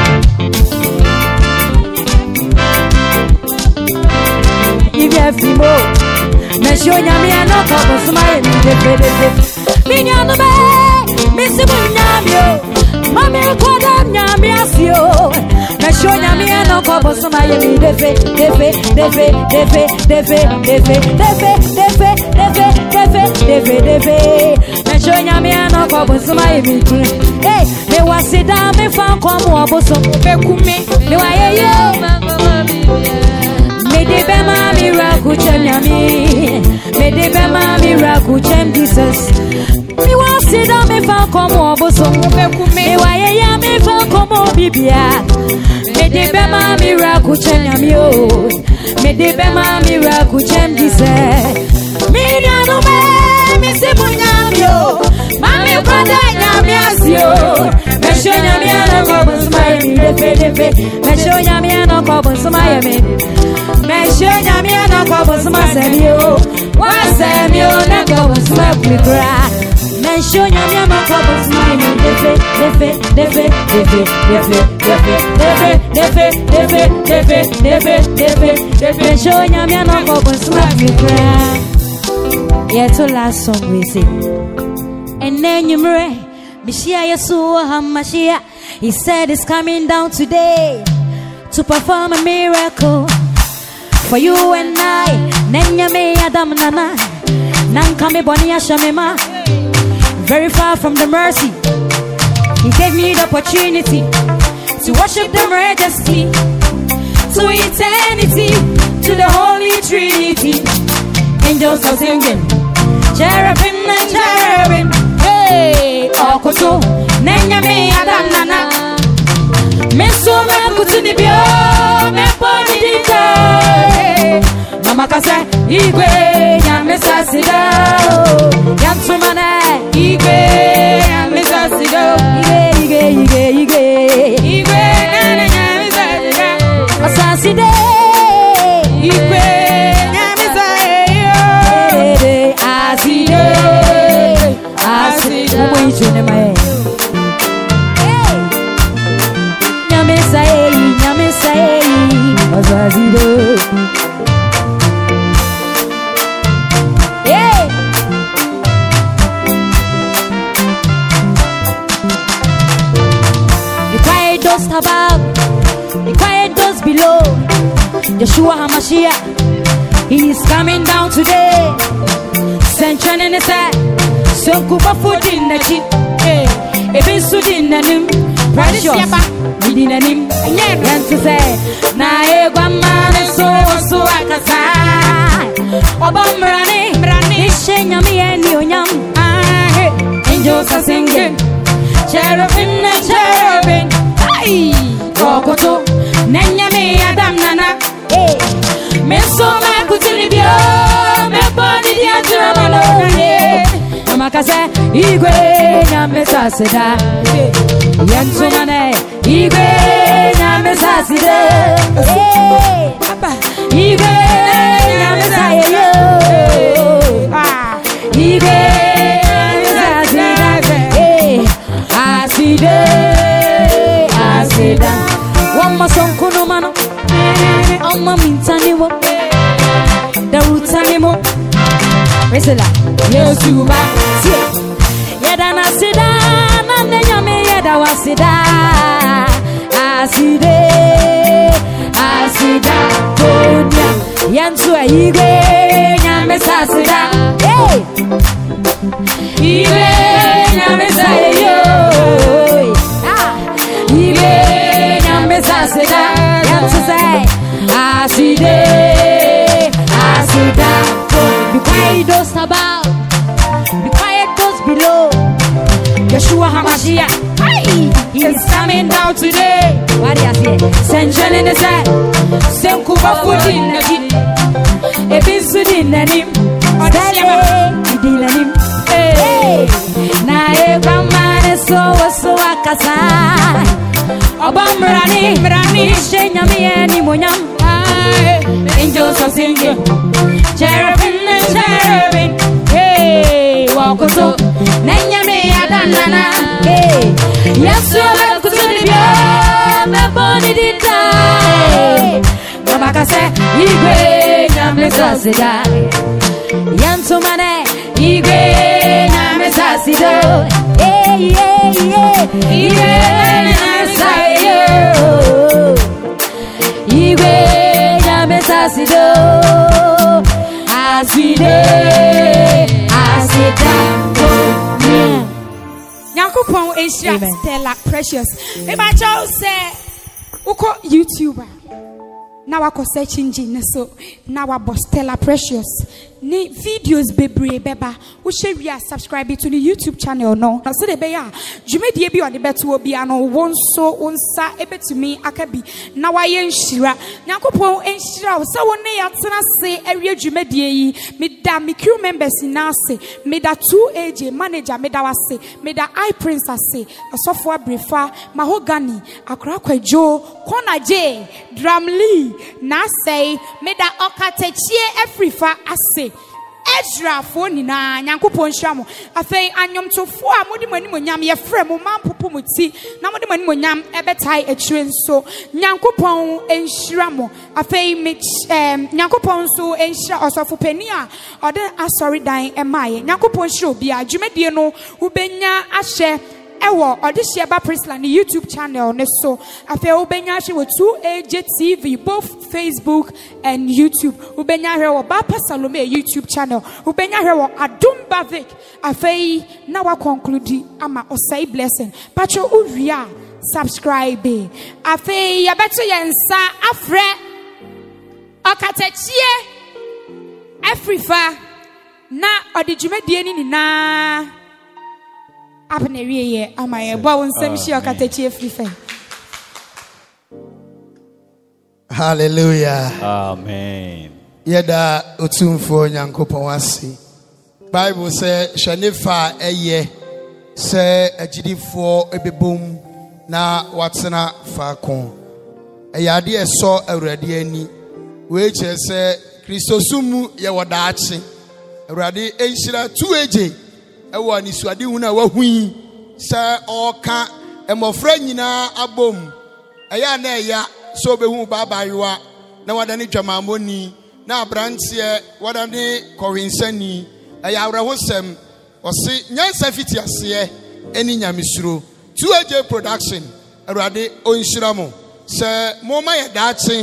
Yi mi afrimu Mesho nyami anoko bosuma yi mi defe Minyanu be Misimu nyamio Mami koda nyami asio Mesho nyami anoko bosuma yi mi defe Mesho nyami anoko bosuma yi mi Hey, me wasida me fan komu oboso Bekume Me wa ye Me de be ma miracle chem nyami Me de be ma miracle chem Jesus Me want sit down me fan komo oboso Me wa ye me fan komo bibia Me de be ma miracle chem nyami o Me de be ma miracle chem Jesus Me nyano me se bunyami o Mami kwada nyami asio Me show nyami anoko bosuma mi defe Me show nyami anoko bosuma mi Mesho nyami anoko bosuma semio Wasemio nako bosuma kwikra Mesho nyami anoko bosuma mi defe Mesho nyami anoko bosuma kwikra Yeah, to last song we sing And then you mre Mishia Yeshua HaMashiach He said he's coming down today To perform a miracle For you and I, Nenya me Adam Nana, Nankame Bonia Shamema, very far from the mercy. He gave me the opportunity to worship the majesty, to eternity, to the Holy Trinity. Angels are singing, cherubim and cherubim. Hey, Okoto, Nenya me Adam Nana, Mesoma Kutunibio, Meponi Dita. Mama kase igwe ya mesasido Yansumane igwe ya mesasido Igwe Yeshua HaMashiach, he is coming down today. Sentron in his head, so kuba food in the chip. Even sudin nanim, precious, within him. And to say, na man so akasa. Obamrani, Brani, Shenyami and Yonyam. Angels are singing, cherubim and cherubim. Ay, Rokoto, Nanyame Adam Nana. Meso Makutilibio, Meponi Diatamano. Makase, Igwe, Namesasida. Yansumane, Igwe, Namesasida. Igwe, Namesaya. Igwe, Namesasida. Asida. One more song, Kunomano. Amma Mintanimo. The Rutanimo. Resela. Yes, you Yadana Sida, Nanyame Yada Wasida. Asida, Tonya, Yansu Igwe, Namesasida. Hey! Igwe, Namesaya. Igwe, Namesasida. Yansu say, Asida. Be quiet, those about. Be quiet, those below. Yeshua HaMashiach, he is coming down today. What do you say? Send in the side. Send Kuba food in the heat. A bit in the name. Or the name. Hey, na man is so akasa. Obamrani, Shenyami and Imonyam. Angels are singing, cherubim and cherubim. Hey, walk so, Nanyame Adanana. Hey, yes, you are good to be my body did die. Mamaka said, Igwe, Namesasida. Yansumane, Igwe, Namesasida. Hey, Igwe, Namesasida. Igwe. Asida, Nyankopon Asia Stella Precious. Eba Charles say, Uko YouTuber. Now I search engine so now I Stella Precious. Ni videos bebre beba. Ushe we are subscribe to the YouTube channel no. So the beya. Jume die bi on the betu obi ano won so onsa ebe to me akabi. Na wa ye nhira. Nyankopon enhira so won ne yatena se ewie jume die yi. Me da me crew members na se. Me da 2AJ manager me da wase. Me da I Prince ase. Asofo abrefa mahogany akra kwajo kona J Dramly na say me da okatechie afrifa ase. Ezra phone na Nyankopon hwamo afei anyomtofo a modi manimonyam ye frɛ mo mampopo muti na modi manimonyam ebetai akire nso Nyankopon enhyira mo afei me Nyankopon so enhyira osofo pani a ode asori dan emaye Nyankopon hyira obi a dwumadie no ubenya ahye ewo odihye ba Priscilla ni YouTube channel ne so afi ubenya hye wo 2AJ TV both Facebook and YouTube ubenya hye wo ba Salome YouTube channel ubenya hye wo Adum Bavik afi na wa conclude ama osai blessing pacho uwia subscribe afi ya beto yensa afre okatechie afrifa na odijumedie ni na Abnerie amaye bo wonsem shi okatachi efrife. Hallelujah. Amen. Yeda otumfo Nyankopon ase. Bible say shanifa eye say agidifo ebebom na watena faakon. Eyade eso awurade ani. We che say Kristosumu ye wodaache. Awurade enhyira 2AJ ewa ni suade hu na wahui se oka emofra nyina abom eya na eya so behu baba yiwa na wadane dwamamoni na abrantie wadane kowensani eya awrehosem osi nyansa fiti ase eni nyamesuro 2AJ production awrade onhyira mo se mo ma ye daache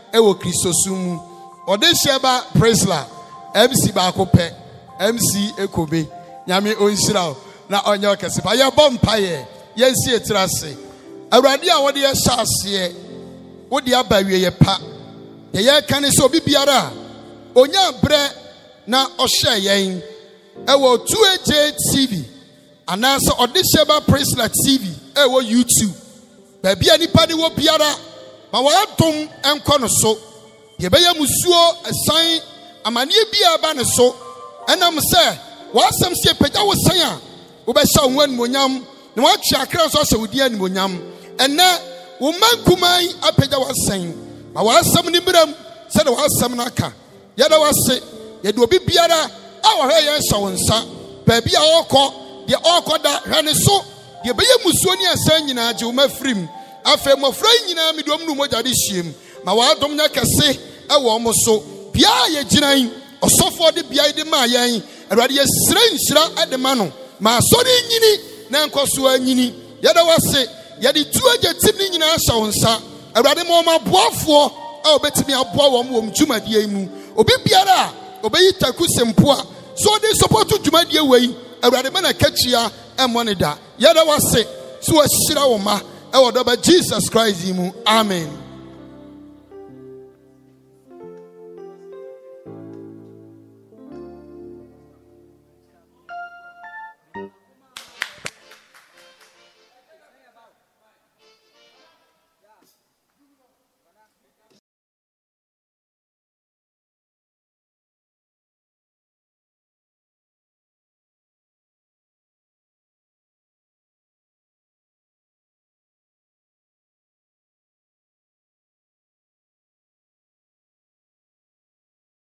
ewo Kristo sumu ode sheba Presla MC ba akopɛ MC Ekobe nyame onhyira na onye okese pa ye bom paye ye nsi etirase awurade a wode ye hyase wode abawie ye pa ye kan se obi biara onya bre na ohye yen ewo 2AJ TV anasa ode sheba Presla TV ewo YouTube baby anipa de wo biara ma wa dom enko no so ye beye musuo esan amane bia ba ne so enam se wa asem se pagya wo san a wo be sha wo animonyam na wa twa akra so se wodi animonyam enne wo mankuman apagya wo san ma wa asem ni mram se de wa asem na aka ye da wa se ye de obi biara a wo hwe ye sha wo nsa baby a okọ de okoda hwe ne so ye beye musuo ni asan nyina je wo mafrim afa mofra nyina mi dom nu mogya de hiem ma wa dom nya kese e wo mo so bia ye ginan osofo de bia de ma yen awade ye sira nhyira ade ma no ma so de nyini na enkoso anyini ye da wase ye de 2AJ tim ni nyina hya wo nsa awade mo ma boafo a obetimi aboa wo mo dwumadie mu obi biara obeyi taku sempo a so de support dwumadie wei awade ma na kachia e monida ye da wase so ahyira wo ma ewo doba Jesus Christ mu amen.